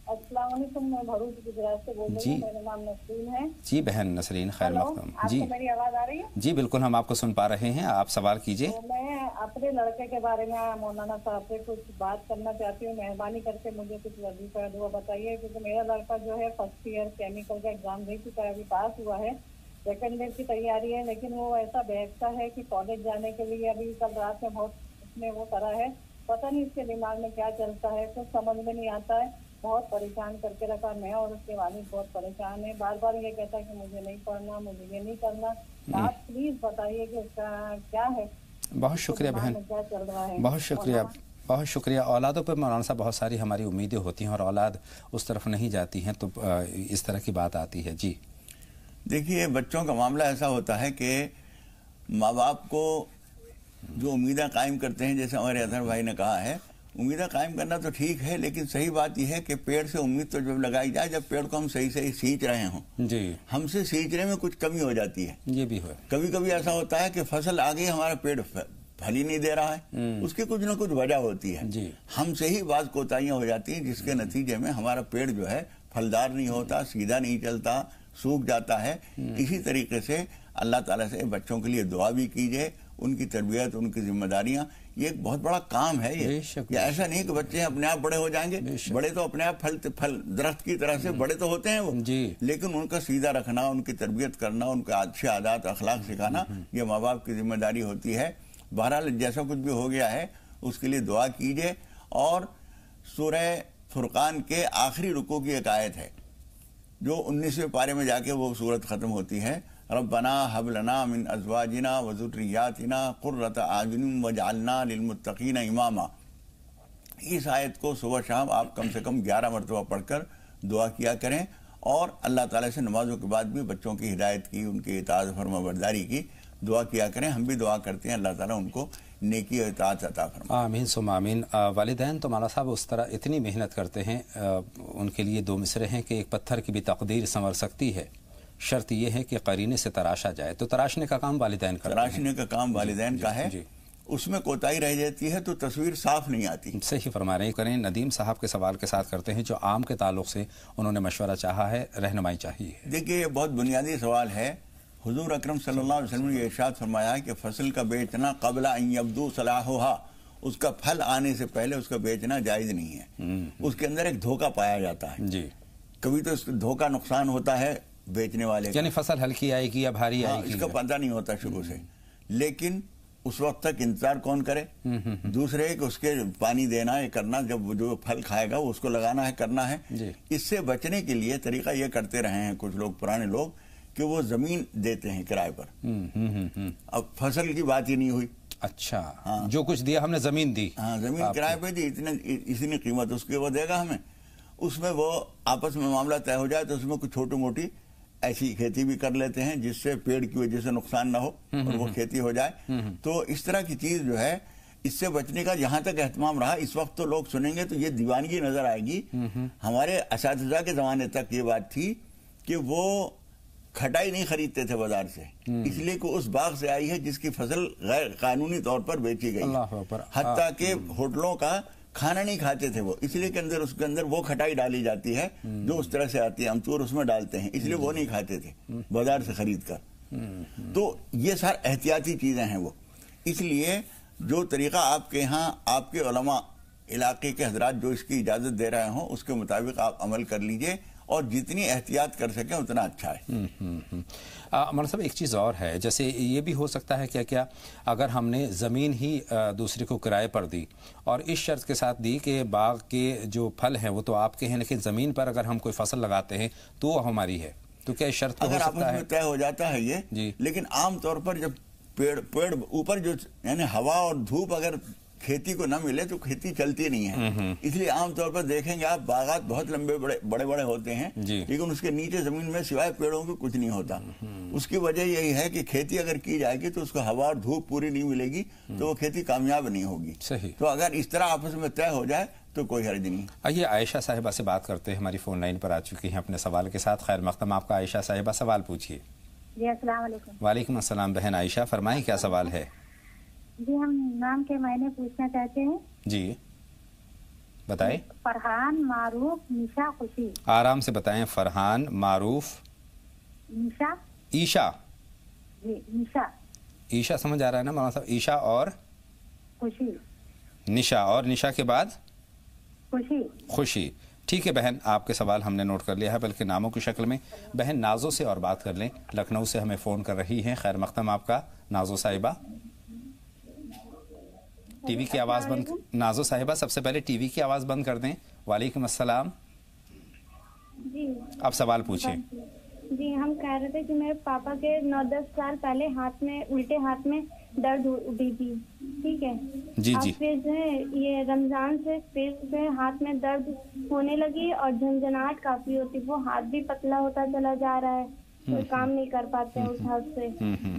السلام علیکم، میں بھروچ گجرات سے بول رہی ہوں، میرا نام نسرین ہے. جی بہن نسرین، خیر مقدم. جی میری آواز آ رہی ہے؟ جی بالکل، ہم آپ کو سن پا رہے ہیں، آپ سوال کیجیے. میں اپنے لڑکے کے بارے میں مولانا صاحب سے کچھ بات کرنا چاہتی ہوں، مہربانی کر کے مجھے کچھ وظیفہ دعا بتائیے، کیونکہ میرا لڑکا جو ہے فرسٹ ایئر کیمیکل کا ایگزام دے چکا ہے، ابھی پاس ہوا ہے، سیکنڈ ایئر کی تیاری ہے، لیکن وہ ایسا بہتتا ہے کہ کالج جانے کے لیے ابھی کل رات میں بہت اس نے وہ کرا ہے، پتہ نہیں اس کے دماغ میں کیا چلتا ہے، کچھ سمجھ میں نہیں آتا ہے، بہت پریشان کر کے رکھا. میں اور اس کے والد بہت پریشان ہیں، بار بار یہ کہتا ہے کہ مجھے نہیں پڑھنا، مجھے یہ نہیں کرنا. آپ پلیز بتائیے کہ اس کا کیا ہے. بہت شکریہ بہن، بہت شکریہ بہت شکریہ. اولادوں پر مولانا صاحب بہت ساری ہماری امیدیں ہوتی ہیں اور اولاد اس طرف نہیں جاتی ہیں تو اس طرح کی بات آتی ہے. جی دیکھیے، بچوں کا معاملہ ایسا ہوتا ہے کہ ماں باپ کو جو امیدیں قائم کرتے ہیں، جیسے ہمارے اظہر بھائی نے کہا ہے، امیدیں قائم کرنا تو ٹھیک ہے، لیکن صحیح بات یہ ہے کہ پیڑ سے امید تو جب لگائی جائے جب پیڑ کو ہم صحیح صحیح سینچ رہے ہوں. جی ہم سے سینچنے میں کچھ کمی ہو جاتی ہے. یہ بھی ہے، کبھی کبھی ایسا ہوتا ہے کہ فصل آ گئی، ہمارا پیڑ پھل ہی نہیں دے رہا ہے، اس کی کچھ نہ کچھ وجہ ہوتی ہے. جی ہم سے ہی بعض کوتاہیاں ہو جاتی ہیں جس کے نتیجے میں ہمارا پیڑ جو ہے پھلدار نہیں ہوتا، سیدھا نہیں چلتا، سوکھ جاتا ہے. اسی طریقے سے اللہ تعالیٰ سے بچوں کے لیے دعا بھی کیجئے، ان کی تربیت، ان کی ذمہ داریاں، یہ ایک بہت بڑا کام ہے. یہ ایسا نہیں کہ بچے اپنے آپ بڑے ہو جائیں گے، بڑے تو اپنے آپ پھل پھل درخت کی طرح سے بڑے تو ہوتے ہیں وہ، لیکن ان کا سیدھا رکھنا، ان کی تربیت کرنا، ان کے اچھے عادات اخلاق سکھانا، یہ ماں باپ کی ذمہ داری ہوتی ہے. بہرحال جیسا کچھ بھی ہو گیا ہے اس کے لیے دعا کیجئے. اور سورہ فرقان کے آخری رکوع کی ایک آیت ہے جو انیسویں پارے میں جا کے وہ سورت ختم ہوتی ہے، ربنا حب لنا من ازواجنا وذریاتنا قرۃ اعین واجعلنا للمتقین اماما. اس آیت کو صبح شام آپ کم سے کم گیارہ مرتبہ پڑھ کر دعا کیا کریں، اور اللہ تعالیٰ سے نمازوں کے بعد بھی بچوں کی ہدایت کی، ان کی اطاعت فرما برداری کی دعا کیا کریں. ہم بھی دعا کرتے ہیں اللہ تعالیٰ ان کو نیکی اور اطاعت عطا فرمائے. آمین ثم آمین. والدین تو مولانا صاحب اس طرح اتنی محنت کرتے ہیں، ان کے لیے دو مصرے ہیں کہ ایک پتھر کی بھی تقدیر سنور سکتی ہے، شرط یہ ہے کہ قرینے سے تراشا جائے. تو تراشنے کا کام والدین کرتے ہیں. تراشنے کا کام والدین کا ہے، اس میں کوتاہی رہ جاتی ہے تو تصویر صاف نہیں آتی. صحیح فرما رہے ہیں. کریں ندیم صاحب کے سوال کے ساتھ کرتے ہیں جو عام کے تعلق سے انہوں نے مشورہ چاہا ہے، رہنمائی چاہیے. دیکھیے، یہ بہت بنیادی سوال ہے. حضور اکرم صلی اللہ علیہ وسلم نے یہ ارشاد فرمایا ہے کہ فصل کا بیچنا قبل ان یبدو صلاحھا، اس کا پھل آنے سے پہلے اس کا بیچنا جائز نہیں ہے. اس کے اندر ایک دھوکہ پایا جاتا ہے. جی کبھی تو اس دھوکہ نقصان ہوتا ہے بیچنے والے، یعنی فصل ہلکی آئے گی یا بھاری آئے گی، اس کا پتہ نہیں ہوتا شروع سے. لیکن اس وقت تک انتظار کون کرے؟ دوسرے کہ اس کے پانی دینا، یہ کرنا، جب جو پھل کھائے گا وہ اس کو لگانا ہے، کرنا ہے. اس سے بچنے کے لیے طریقہ یہ کرتے رہے ہیں کچھ لوگ، پرانے لوگ، کہ وہ زمین دیتے ہیں کرائے پر. اب فصل کی بات ہی نہیں ہوئی. اچھا، جو کچھ دیا ہم نے زمین دی. ہاں، زمین کرائے پہ دی، اتنے اتنی قیمت اس کی وہ دے گا ہمیں. اس میں وہ آپس میں معاملہ طے ہو جائے تو اس میں کچھ چھوٹی موٹی ایسی کھیتی بھی کر لیتے ہیں جس سے پیڑ کی وجہ سے نقصان نہ ہو اور وہ کھیتی ہو جائے. تو اس طرح کی چیز جو ہے، اس سے بچنے کا جہاں تک اہتمام رہا، اس وقت تو لوگ سنیں گے تو یہ دیوانگی نظر آئے گی. ہمارے اساتذہ کے زمانے تک یہ بات تھی کہ وہ کھٹائی نہیں خریدتے تھے بازار سے، اس لیے کہ اس باغ سے آئی ہے جس کی فصل غیر قانونی طور پر بیچی گئی. حتیٰ کہ ہوٹلوں کا کھانا نہیں کھاتے تھے وہ، اس لیے کہ اندر اس کے اندر وہ کھٹائی ڈالی جاتی ہے جو اس طرح سے آتی ہے، امچور اس میں ڈالتے ہیں، اس لیے وہ نہیں کھاتے تھے بازار سے خرید کر. تو یہ سارا احتیاطی چیزیں ہیں وہ. اس لیے جو طریقہ آپ کے ہاں آپ کے علماء علاقے کے حضرات جو اس کی اجازت دے رہے ہوں اس کے مطابق آپ عمل کر لیجئے، اور جتنی احتیاط کر سکیں اتنا اچھا ہے. مولانا صاحب ایک چیز اور ہے، جیسے یہ بھی ہو سکتا ہے کیا کیا اگر ہم نے زمین ہی دوسرے کو کرائے پر دی اور اس شرط کے ساتھ دی کہ باغ کے جو پھل ہیں وہ تو آپ کے ہیں، لیکن زمین پر اگر ہم کوئی فصل لگاتے ہیں تو وہ ہماری ہے، تو کیا شرط اگر آپس میں طے ہو جاتا ہے یہ جی. لیکن عام طور پر جب پیڑ پیڑ اوپر جو یعنی ہوا اور دھوپ اگر کھیتی کو نہ ملے تو کھیتی چلتی نہیں ہے. اس لیے عام طور پر دیکھیں گے آپ باغات بہت لمبے بڑے بڑے بڑے ہوتے ہیں لیکن اس کے نیچے زمین میں سوائے پیڑوں کے کچھ نہیں ہوتا. اس کی وجہ یہی ہے کہ کھیتی اگر کی جائے گی تو اس کو ہوا اور دھوپ پوری نہیں ملے گی تو وہ کھیتی کامیاب نہیں ہوگی. تو اگر اس طرح آپس میں طے ہو جائے تو کوئی حرج نہیں. آئیے عائشہ صاحبہ سے بات کرتے ہیں، ہماری فون لائن پر آ چکی ہیں اپنے سوال کے ساتھ. خیر مقدم آپ کا عائشہ صاحبہ، سوال پوچھیے. جی السلام علیکم. وعلیکم السلام بہن عائشہ، فرمائیں کیا سوال ہے؟ جی ہم نام کے معنی پوچھنا چاہتے ہیں. جی بتائیں. فرحان معروف نشا خوشی. آرام سے بتائیں. فرحان معروف نشا. عیشا. جی نشا. عیشا سمجھ آ رہا ہے نا مولانا صاحب؟ عیشا اور خوشی. نشا اور نشا کے بعد خوشی. خوشی. ٹھیک ہے بہن، آپ کے سوال ہم نے نوٹ کر لیا ہے، بلکہ ناموں کی شکل میں. بہن نازو سے اور بات کر لیں، لکھنؤ سے ہمیں فون کر رہی ہیں. خیر مقدم آپ کا نازو صاحبہ. ٹی وی کی آواز بند. نازو صاحبہ سب سے پہلے ٹی وی کی آواز بند کر دیں. وعلیکم السلام. جی اب سوال پوچھیں. جی ہم کہہ رہے تھے کہ میرے پاپا کے نو دس سال پہلے ہاتھ میں الٹے ہاتھ میں درد اٹھی تھی. ٹھیک ہے جی جی. پھر جو ہے یہ رمضان سے پھر سے ہاتھ میں درد ہونے لگی اور جھنجھناہٹ کافی ہوتی. وہ ہاتھ بھی پتلا ہوتا چلا جا رہا ہے، کوئی کام نہیں کر پاتے اس ہاتھ سے.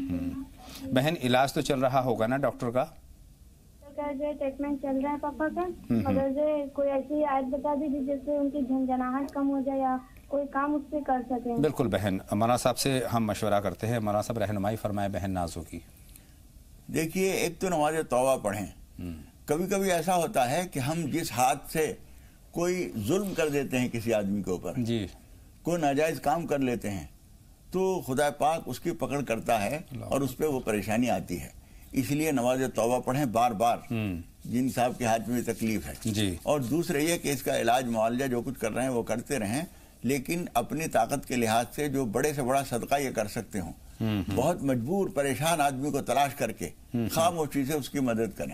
بہن علاج تو چل رہا ہوگا نا ڈاکٹر کا؟ جو ٹریٹمنٹ چل رہا ہے پاپا کا. اگر جو کوئی ایسی آیت بتا دیجیے جس سے ان کی جھنجھناہٹ کم ہو جائے یا کوئی کام اس سے کر سکیں. بالکل بہن، مولانا صاحب سے ہم مشورہ کرتے ہیں. مولانا صاحب رہنمائی فرمائے بہن نازو کی. دیکھیے ایک تو نماز توبہ پڑھیں. کبھی کبھی ایسا ہوتا ہے کہ ہم جس ہاتھ سے کوئی ظلم کر دیتے ہیں کسی آدمی کے اوپر، جی کوئی ناجائز کام کر لیتے ہیں، تو خدا پاک اس کی پکڑ کرتا ہے اور اس پہ وہ پریشانی آتی ہے. اس لیے نماز توبہ پڑھیں بار بار جن صاحب کے ہاتھ میں تکلیف ہے. جی. اور دوسرے یہ کہ اس کا علاج معالجہ جو کچھ کر رہے ہیں وہ کرتے رہیں، لیکن اپنی طاقت کے لحاظ سے جو بڑے سے بڑا صدقہ یہ کر سکتے ہوں. بہت مجبور پریشان آدمی کو تلاش کر کے خاموشی سے اس کی مدد کریں.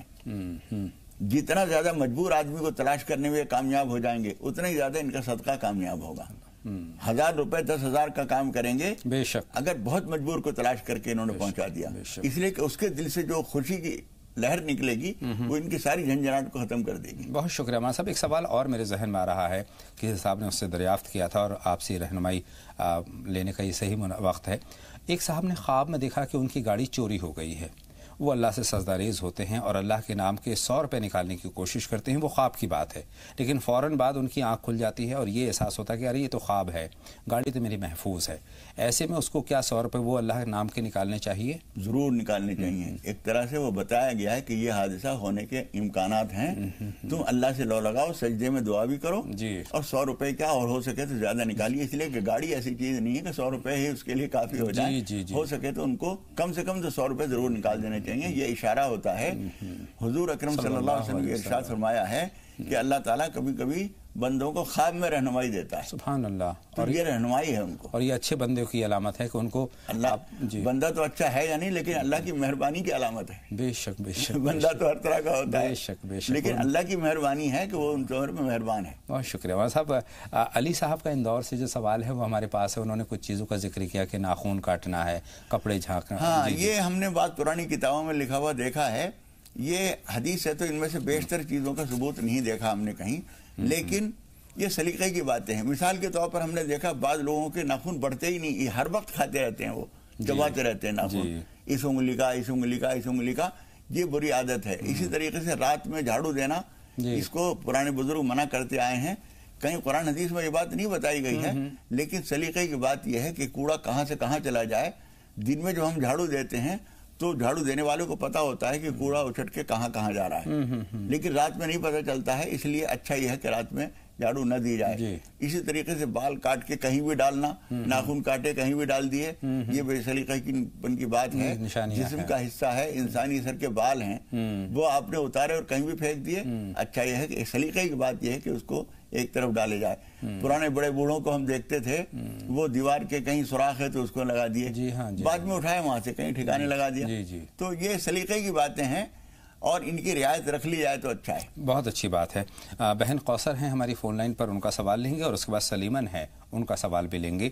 جتنا زیادہ مجبور آدمی کو تلاش کرنے میں کامیاب ہو جائیں گے اتنا ہی زیادہ ان کا صدقہ کامیاب ہوگا. ہزار روپے دس ہزار کا کام کریں گے بے شک، اگر بہت مجبور کو تلاش کر کے انہوں نے پہنچا دیا، اس لیے کہ اس کے دل سے جو خوشی کی لہر نکلے گی وہ ان کی ساری جھنجھناٹ کو ختم کر دے گی. بہت شکریہ مولانا صاحب. ایک سوال اور میرے ذہن میں آ رہا ہے، کسی صاحب نے اس سے دریافت کیا تھا اور آپ سے رہنمائی لینے کا یہ صحیح وقت ہے. ایک صاحب نے خواب میں دیکھا کہ ان کی گاڑی چوری ہو گئی ہے. وہ اللہ سے سجدہ ریز ہوتے ہیں اور اللہ کے نام کے سو روپے نکالنے کی کوشش کرتے ہیں. وہ خواب کی بات ہے، لیکن فوراً بعد ان کی آنکھ کھل جاتی ہے اور یہ احساس ہوتا ہے کہ ارے یہ تو خواب ہے، گاڑی تو میری محفوظ ہے. ایسے میں اس کو کیا سو روپے وہ اللہ کے نام کے نکالنے چاہیے؟ ضرور نکالنے چاہیے. ایک طرح سے وہ بتایا گیا ہے کہ یہ حادثہ ہونے کے امکانات ہیں، تم اللہ سے لو لگاؤ، سجدے میں دعا بھی کرو جی، اور سو روپے کیا اور ہو سکے تو زیادہ نکالیے. اس لیے کہ گاڑی ایسی چیز نہیں ہے کہ سو روپے ہی اس کے لیے کافی ہو جائے. ہو سکے تو ان کو کم سے کم تو سو روپے ضرور نکال دینے چاہیے. یہ اشارہ ہوتا ہے. حضور اکرم صلی اللہ علیہ وسلم نے ارشاد فرمایا ہے کہ اللہ تعالیٰ کبھی کبھی بندوں کو خواب میں رہنمائی دیتا ہے. سبحان اللہ. اور یہ رہنمائی ہے ان کو، اور یہ اچھے بندے کی علامت ہے کہ ان کو اللہ جی. بندہ تو اچھا ہے یا نہیں، لیکن اللہ کی مہربانی کی علامت ہے. بے شک بے شک. بندہ تو ہر طرح کا ہوتا ہے، بے شک بے شک، لیکن اللہ کی مہربانی ہے کہ وہ ان پر مہربان ہے. بہت شکریہ مولانا صاحب. علی صاحب کا اندور سے جو سوال ہے وہ ہمارے پاس ہے. انہوں نے کچھ چیزوں کا ذکر کیا کہ ناخون کاٹنا ہے، کپڑے جھانکنا. ہاں یہ ہم نے بات پرانی کتابوں میں لکھا ہوا دیکھا ہے. یہ حدیث ہے تو ان میں سے بیشتر چیزوں کا ثبوت نہیں دیکھا ہم نے کہیں، لیکن یہ سلیقے کی باتیں ہیں. مثال کے طور پر ہم نے دیکھا بعض لوگوں کے ناخن بڑھتے ہی نہیں، یہ ہر وقت کھاتے رہتے ہیں، وہ چباتے رہتے ہیں ناخن، اس انگلی کا اس انگلی کا اس انگلی کا. یہ بری عادت ہے. اسی طریقے سے رات میں جھاڑو دینا، اس کو پرانے بزرگ منع کرتے آئے ہیں. کہیں قرآن حدیث میں یہ بات نہیں بتائی گئی ہے، لیکن سلیقے کی بات یہ ہے کہ کوڑا کہاں سے کہاں چلا جائے. دن میں جو ہم جھاڑو دیتے ہیں تو جھاڑو دینے والوں کو پتا ہوتا ہے کہ کوڑا اچھٹ کے کہاں کہاں جا رہا ہے، لیکن رات میں نہیں پتا چلتا ہے. اس لیے اچھا یہ ہے کہ رات میں جھاڑو نہ دی جائے. اسی طریقے سے بال کاٹ کے کہیں بھی ڈالنا، ناخن کاٹے کہیں بھی ڈال دیے، یہ بے سلیقے کی پن کی بات ہے. جسم کا حصہ ہے، انسانی سر کے بال ہیں، وہ آپ نے اتارے اور کہیں بھی پھینک دیے. اچھا یہ ہے کہ سلیقے کی بات یہ ہے کہ اس کو ایک طرف ڈالے جائے. پرانے بڑے بوڑھوں کو ہم دیکھتے تھے، وہ دیوار کے کہیں سوراخ ہے تو اس کو لگا دیے، بعد میں اٹھائے وہاں سے کہیں ٹھکانے لگا دیا. تو یہ سلیقے کی باتیں ہیں اور ان کی رعایت رکھ لی جائے تو اچھا ہے. بہت اچھی بات ہے. بہن کوثر ہیں ہماری فون لائن پر، ان کا سوال لیں گے اور اس کے بعد سلیمن ہے، ان کا سوال بھی لیں گے.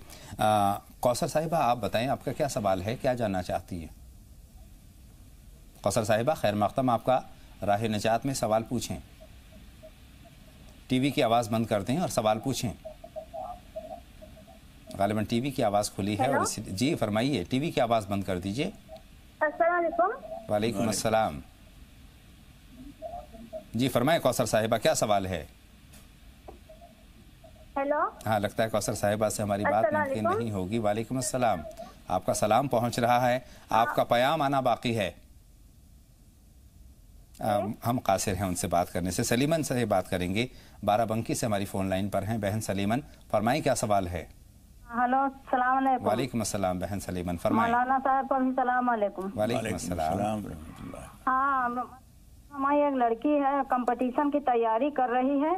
کوثر صاحبہ آپ بتائیں آپ کا کیا سوال ہے، کیا جاننا چاہتی ہیں؟ کوثر صاحبہ خیر مقدم، آپ کا راہ نجات میں سوال پوچھیں. ٹی وی کی آواز بند کر دیں اور سوال پوچھیں. غالباً ٹی وی کی آواز کھلی ہے اور جی فرمائیے. ٹی وی کی آواز بند کر دیجئے. السلام علیکم. وعلیکم السلام. جی فرمائیں کوثر صاحبہ کیا سوال ہے؟ ہیلو. ہاں لگتا ہے کوثر صاحبہ سے ہماری بات ممکن نہیں ہوگی. وعلیکم السلام. آپ کا سلام پہنچ رہا ہے، آپ کا پیام آنا باقی ہے. हम कासिर हैं उनसे बात करने से। सलीमन से बात करेंगे, बाराबंकी से हमारी फ़ोन लाइन पर हैं। बहन सलीमन, फरमाएं क्या सवाल है। हेलो, सलाम अलैकुम। वालेकुम अस्सलाम बहन सलीमन, फरमाएं। मौलाना साहब को भी सलाम अलैकुम। वालेकुम अस्सलाम। हाँ, हमारी एक लड़की है, कंपटीशन की तैयारी कर रही है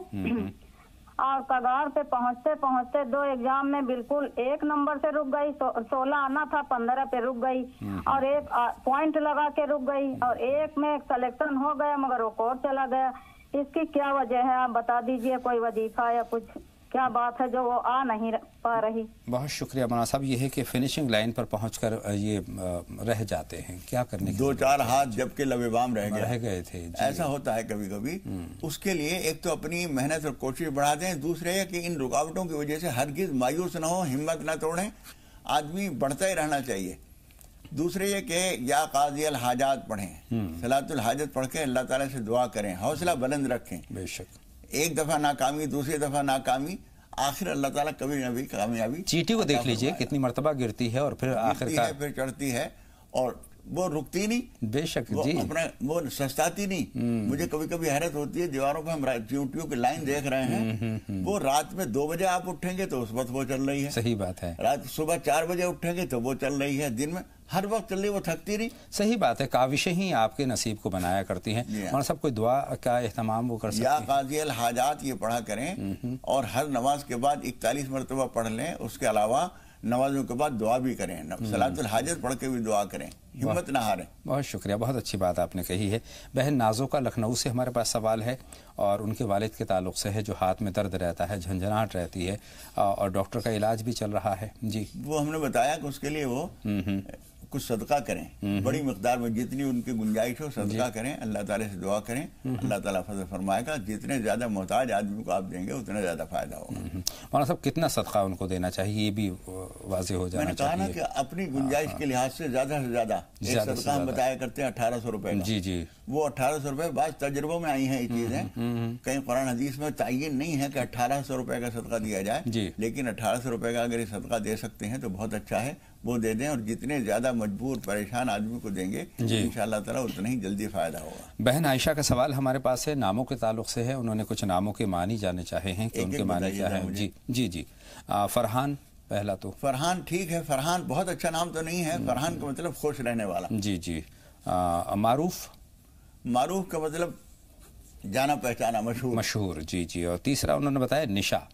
और कगार पे पहुंचते पहुंचते दो एग्जाम में बिल्कुल एक नंबर से रुक गई। सोलह आना था, पंद्रह पे रुक गई और एक पॉइंट लगा के रुक गई और एक में सिलेक्शन हो गया मगर वो कोर्स चला गया। इसकी क्या वजह है, आप बता दीजिए। कोई वजीफा या कुछ क्या बात है जो वो आ नहीं पा रही। बहुत शुक्रिया मौलाना साहब। ये है कि फिनिशिंग लाइन पर पहुंचकर ये रह जाते हैं, क्या करने दो चार हाथ जबकि लबेबाम रह गए रह गए थे। ऐसा होता है कभी कभी। उसके लिए एक तो अपनी मेहनत और कोशिश बढ़ा दें, दूसरे है कि इन रुकावटों की वजह से हरगिज मायूस न हो, हिम्मत न तोड़ें, आदमी बढ़ता ही रहना चाहिए। दूसरे ये कि या काज़ी अल हाजात पढ़ें, सलातुल हाजत पढ़ के अल्लाह ताला से दुआ करें, हौसला बुलंद रखें। बेशक एक दफा नाकामी, दूसरी दफा नाकामी, आखिर अल्लाह ताला कभी न कभी कामयाबी। चींटी को देख लीजिए कितनी मर्तबा गिरती है और फिर आखिरकार फिर चढ़ती है और वो रुकती नहीं। बेशक वो जी, अपना वो सस्ताती नहीं। मुझे कभी कभी हैरत होती है, दीवारों पर हम चींटियों की लाइन देख रहे हैं, वो रात में दो बजे आप उठेंगे तो उस वक्त वो चल रही है। सही बात है। रात सुबह चार बजे उठेंगे तो वो चल रही है, दिन में हर वक्त चल रही, वो थकती नहीं। सही बात है, काविशें ही आपके नसीब को बनाया करती हैं। और सब कोई दुआ का एहतमाम वो कर सकते हैं। या काज़ी अल हाजात ये पढ़ा करें और हर नमाज के बाद इकतालीस मरतबा पढ़ लें। उसके अलावा नमाजों के बाद दुआ भी करें, सलातुल हाजत पढ़ के भी दुआ करें, हिम्मत ना हारें। बहुत शुक्रिया, बहुत अच्छी बात आपने कही है। बहन नाजो का लखनऊ से हमारे पास सवाल है और उनके वालिद के ताल्लुक से है, जो हाथ में दर्द रहता है, झंझनाहट रहती है और डॉक्टर का इलाज भी चल रहा है। जी, वो हमने बताया कि उसके लिए वो कुछ सदका करें, बड़ी मिकदार में जितनी उनकी गुंजाइश हो सदका करें, अल्लाह ताला से दुआ करें, अल्लाह ताला फजल फरमाएगा। जितने ज्यादा मोहताज आदमी को आप देंगे उतना ज्यादा फायदा होगा। मौलाना साहब, कितना सदका उनको देना चाहिए, ये भी वाज़ेह हो जाना मैंने कहा ना कि अपनी गुंजाइश के लिहाज से ज्यादा से ज्यादा एक सदका हम बताया करते हैं अठारह सौ रुपए। जी जी, वो अठारह सौ रुपए बाद तजुर्बों में आई है ये चीजें। कहीं कुरान हदीस में तय्यीन नहीं है कि अठारह सौ रुपए का सदका दिया जाए, लेकिन अठारह सौ रुपए का अगर ये सदका दे सकते हैं तो बहुत अच्छा है, वो दे दें। और जितने ज्यादा मजबूर परेशान आदमी को देंगे इंशाअल्लाह ताला उतना ही जल्दी फायदा होगा। बहन आयशा का सवाल हमारे पास है, नामों के ताल्लुक से है। उन्होंने कुछ नामों के मानी जाने चाहे हैं कि उनके मानी क्या है। जी जी जी, आ, फरहान पहला तो। फरहान ठीक है, फरहान बहुत अच्छा नाम तो नहीं है। फरहान का मतलब खुश रहने वाला। जी जी। मारूफ, मारूफ का मतलब जाना पहचाना, मशहूर। मशहूर, जी जी। और तीसरा उन्होंने बताया निशा।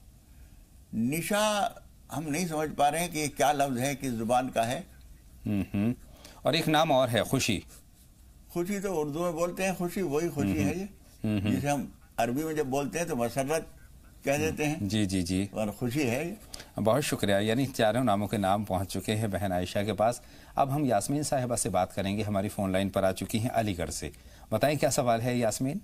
निशा हम नहीं समझ पा रहे हैं कि क्या लफ्ज है, किस जुबान का है। हम्म। और एक नाम और है, खुशी। खुशी तो उर्दू में बोलते हैं खुशी, वही खुशी है ये, जिसे हम अरबी में जब बोलते हैं तो मसरत कह देते हैं। जी जी जी, और खुशी है ये। बहुत शुक्रिया। यानी चारों नामों के नाम पहुंच चुके हैं बहन आयशा के पास। अब हम यास्मीन साहिबा से बात करेंगे, हमारी फोन लाइन पर आ चुकी हैं अलीगढ़ से। बताएं क्या सवाल है यास्मीन।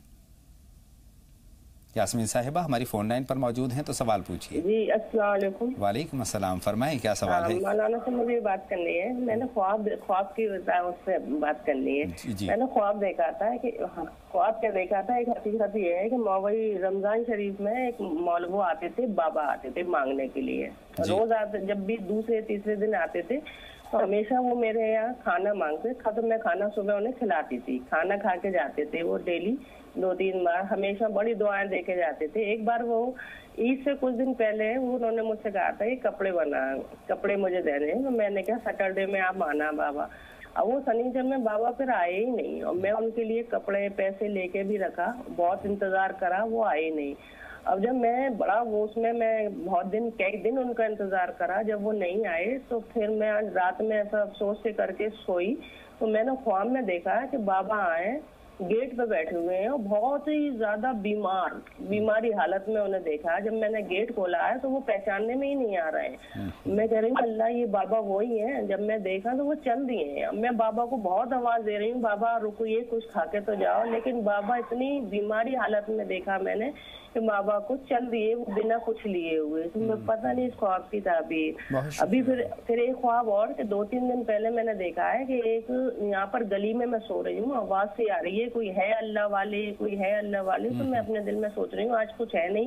यास्मीन साहिबा हमारी फोन लाइन पर मौजूद हैं, तो सवाल पूछिए। जी अस्सलाम वालेकुम। वालेकुम अस्सलाम, फरमाएं क्या सवाल है। मौलाना से मुझे बात करनी है। मैंने ख्वाब ख्वाब की उससे बात करनी है। जी जी। मैंने ख्वाब देखा था कि ख्वाब क्या देखा था, एक हकीकत ये है कि मौलवी रमजान शरीफ में एक मौलवी आते थे, बाबा आते थे मांगने के लिए। रोज आते, जब भी दूसरे तीसरे दिन आते थे तो हमेशा वो मेरे यहाँ खाना मांगते। खत्म में खाना सुबह उन्हें खिलाती थी, खाना खा के जाते थे वो डेली दो तीन बार, हमेशा बड़ी दुआएं देके जाते थे। एक बार वो ईद से कुछ दिन पहले वो उन्होंने मुझसे कहा था कि कपड़े बना कपड़े मुझे देने हैं। तो मैंने कहा सैटरडे में आप आना बाबा। अब वो शनिचर में बाबा फिर आए ही नहीं और मैं उनके लिए कपड़े पैसे लेके भी रखा, बहुत इंतजार करा, वो आए ही नहीं। अब जब मैं बड़ा वो उसमें मैं बहुत दिन कई दिन उनका इंतजार करा, जब वो नहीं आए तो फिर मैं आज रात में ऐसा अफसोस से करके सोई तो मैंने ख्वाब में देखा कि बाबा आए, गेट पे बैठे हुए हैं और बहुत ही ज्यादा बीमार बीमारी हालत में उन्हें देखा। जब मैंने गेट खोला है तो वो पहचानने में ही नहीं आ रहे हैं। मैं कह रही हूँ अल्लाह ये बाबा वो ही है। जब मैं देखा तो वो चल दिए हैं। मैं बाबा को बहुत आवाज दे रही हूँ, बाबा रुकिए कुछ खा के तो जाओ, लेकिन बाबा इतनी बीमारी हालत में देखा मैंने कि बाबा को चल दिए वो बिना कुछ लिए हुए। तो मैं पता नहीं इस ख्वाब की ताबीर। अभी फिर फिर एक ख्वाब और कि दो तीन दिन पहले मैंने देखा है कि एक यहाँ पर गली में मैं सो रही हूँ, आवाज से आ रही है कोई है अल्लाह वाले, कोई है अल्लाह वाले। तो मैं अपने दिल में सोच रही हूँ आज कुछ है नहीं,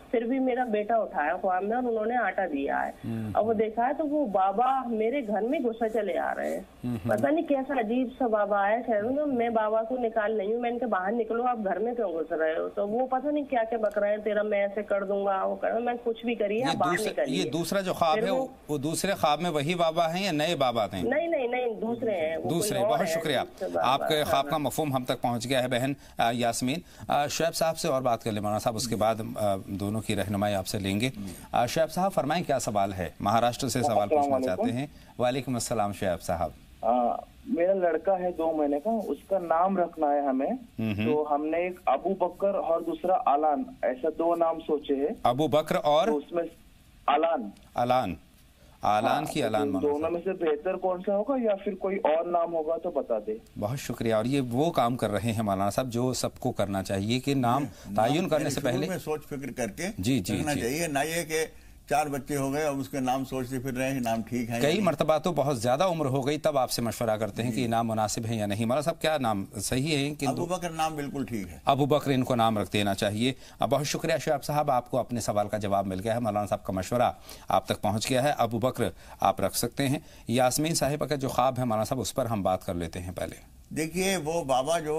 फिर भी मेरा बेटा उठाया ख्वाब में और उन्होंने आटा दिया है। अब वो देखा है तो वो बाबा मेरे घर में घुसा चले आ रहे हैं। पता नहीं कैसा अजीब सा बाबा आया। खैर तो मैं बाबा को निकाल नहीं हूँ, मैं इनके बाहर निकलो, आप घर में क्यों घुस रहे हो? तो वो पता नहीं क्या क्या बक रहे हैं, तेरा मैं ऐसे कर दूंगा, वो कर, मैं कुछ भी करिए, आप बाहर निकलिए। ये दूसरा जो ख्वाब है वो दूसरे ख्वाब में वही बाबा है या नए बाबा थे? नहीं नहीं नहीं, दूसरे हैं। दूसरे। बहुत शुक्रिया, आपके ख्वाब का मफहूम हम तक पहुंच गया है बहन यास्मीन। शुएब साहब से और बात कर ले मौलाना साहब, उसके बाद दोनों की रहनुमाई आपसे लेंगे। शुएब साहब फरमाएं क्या सवाल है? महाराष्ट्र से सवाल पूछना चाहते हैं। वालेकुम अस्सलाम शुएब साहब। मेरा लड़का है दो महीने का, उसका नाम रखना है हमें, तो हमने एक अबू बकर और दूसरा आलान, ऐसा दो नाम सोचे हैं। अबू बकर और तो उसमें आलान आलान आलान हाँ, की आलान तो दोनों में से बेहतर कौन सा होगा या फिर कोई और नाम होगा तो बता दे। बहुत शुक्रिया। और ये वो काम कर रहे हैं मौलाना साहब जो सबको करना चाहिए कि नाम तायुन करने से पहले में सोच फिक्र करके जी जी करना चाहिए, ना ये कि चार बच्चे हो गए और उसके नाम सोचते फिर रहे हैं नाम ठीक है। कई मरतबा तो बहुत ज्यादा उम्र हो गई तब आपसे मशवरा करते हैं कि ये नाम मुनासिब है या नहीं। मौलाना साहब क्या नाम सही है? कि अबू बकर नाम बिल्कुल ठीक है, अबू बकर इनको नाम रख देना चाहिए। बहुत शुक्रिया शुएब साहब, आपको अपने सवाल का जवाब मिल गया है, मौलाना साहब का मशवरा आप तक पहुंच गया है। अबू बकर आप रख सकते हैं। यास्मीन साहिबा का जो ख्वाब है मौलाना साहब उस पर हम बात कर लेते हैं। पहले देखिए, वो बाबा जो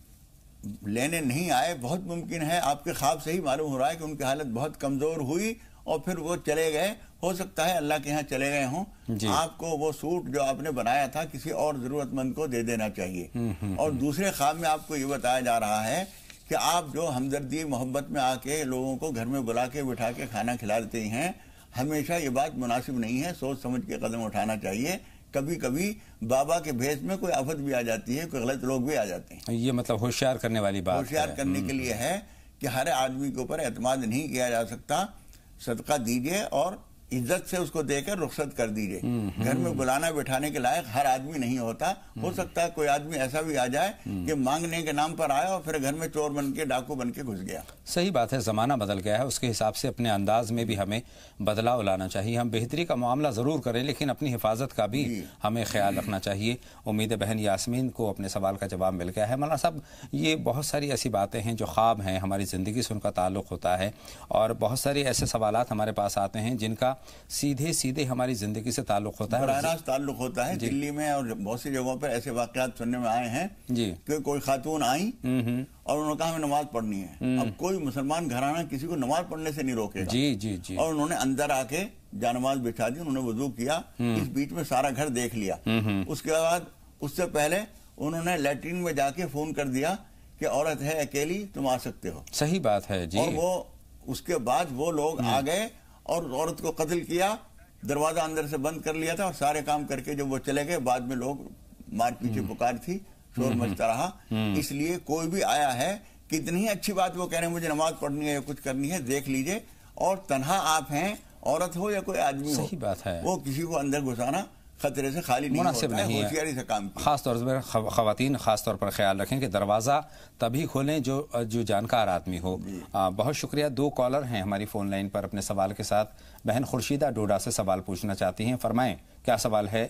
लेने नहीं आए, बहुत मुमकिन है आपके ख्वाब से ही मालूम हो रहा है कि उनकी हालत बहुत कमजोर हुई और फिर वो चले गए। हो सकता है अल्लाह के यहाँ चले गए हों। आपको वो सूट जो आपने बनाया था किसी और जरूरतमंद को दे देना चाहिए। और दूसरे ख्वाब में आपको ये बताया जा रहा है कि आप जो हमदर्दी मोहब्बत में आके लोगों को घर में बुला के बिठा के खाना खिला देते हैं, हमेशा ये बात मुनासिब नहीं है, सोच समझ के कदम उठाना चाहिए। कभी कभी बाबा के भेष में कोई आफत भी आ जाती है, कोई गलत लोग भी आ जाते हैं। ये मतलब होशियार करने वाली बात होशियार करने के लिए है कि हर आदमी के ऊपर एतमाद नहीं किया जा सकता। सदका दीजिए और इज्जत से उसको देकर रुखसत कर दीजिए। घर में बुलाना बिठाने के लायक हर आदमी नहीं होता। हो सकता है कोई आदमी ऐसा भी आ जाए कि मांगने के नाम पर आया और फिर घर में चोर बन के डाकू बन के घुस गया। सही बात है, जमाना बदल गया है, उसके हिसाब से अपने अंदाज में भी हमें बदलाव लाना चाहिए। हम बेहतरी का मामला जरूर करें लेकिन अपनी हिफाजत का भी हमें ख्याल रखना चाहिए। उम्मीद है बहन यास्मीन को अपने सवाल का जवाब मिल गया है। मौलाना साहब, ये बहुत सारी ऐसी बातें हैं जो ख्वाब हैं, हमारी ज़िंदगी से उनका ताल्लुक़ होता है और बहुत सारे ऐसे सवालात हमारे पास आते हैं जिनका सीधे सीधे हमारी ज़िंदगी से ताल्लुक़ होता है, बराह रास्त ताल्लुक़ होता है। दिल्ली में और बहुत सी जगहों पर ऐसे वाक़यात सुनने में आए हैं जी कि कोई खातून आई और उन्होंने कहा हमें नमाज पढ़नी है। अब कोई मुसलमान घराना किसी को नमाज पढ़ने से नहीं रोकेगा। जी जी जी। और उन्होंने अंदर आके जानमाज बिछा दी, उन्होंने वजू किया, इस बीच में सारा घर देख लिया। उसके बाद उससे पहले उन्होंने लैट्रिन में जाके फोन कर दिया कि औरत है अकेली, तुम आ सकते हो। सही बात है जी। और वो उसके बाद वो लोग आ गए और औरत को कत्ल किया, दरवाजा अंदर से बंद कर लिया था और सारे काम करके जब वो चले गए बाद में लोग मार पीछे पुकार थी, शोर मचता रहा। इसलिए कोई भी आया है, कितनी अच्छी बात वो कह रहे हैं मुझे नमाज पढ़नी है या कुछ करनी है, देख लीजिए। और तन्हा आप हैं, औरत हो या कोई आदमी हो, सही बात है, वो किसी को अंदर घुसाना खतरे से खाली नहीं होता है, होशियारी से काम किया। खास तौर पर खवातीन खास तौर पर ख्याल रखें कि दरवाज़ा तभी खोलें जो जो जानकार आदमी हो। आ, बहुत शुक्रिया। दो कॉलर हैं हमारी फ़ोन लाइन पर अपने सवाल के साथ। बहन खुर्शीदा डोडा से सवाल पूछना चाहती हैं, फरमाएं क्या सवाल है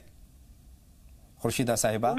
खुर्शीदा साहिबा?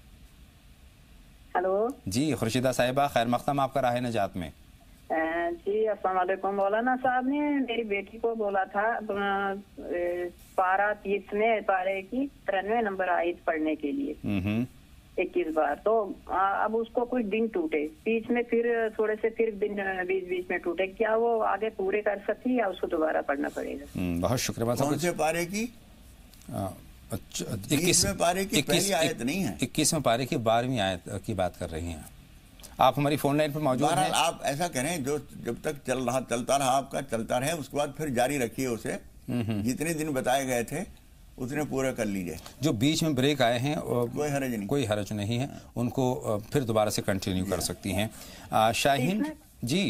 हेलो जी खुर्शीदा साहिबा, खैर मक़दम आपका राह नजात में। जी अस्सलाम वालेकुम। मौलाना साहब ने मेरी बेटी को बोला था पारा तीसवें पारे की तिरानवे नंबर आयत पढ़ने के लिए इक्कीस बार, तो अब उसको कुछ दिन टूटे बीच में, फिर थोड़े से फिर दिन बीच बीच में टूटे, क्या वो आगे पूरे कर सकती या उसको दोबारा पढ़ना पड़ेगा? बहुत शुक्रिया। कौन से पारे की? इक्कीसवें पारे की पहली आयत नहीं है, इक्कीसवें पारे की बारहवीं आयत की बात कर रही हैं आप। हमारी फोन लाइन पर मौजूद हैं। आप ऐसा करें, जो जब तक चल रहा चलता रहा आपका चलता रहे, उसके बाद फिर जारी रखिए उसे। जितने दिन बताए गए थे उतने पूरे कर लीजिए। जो बीच में ब्रेक आए हैं कोई हरज नहीं, कोई हरज नहीं है, उनको फिर दोबारा से कंटिन्यू कर सकती हैं। शाहीन जी,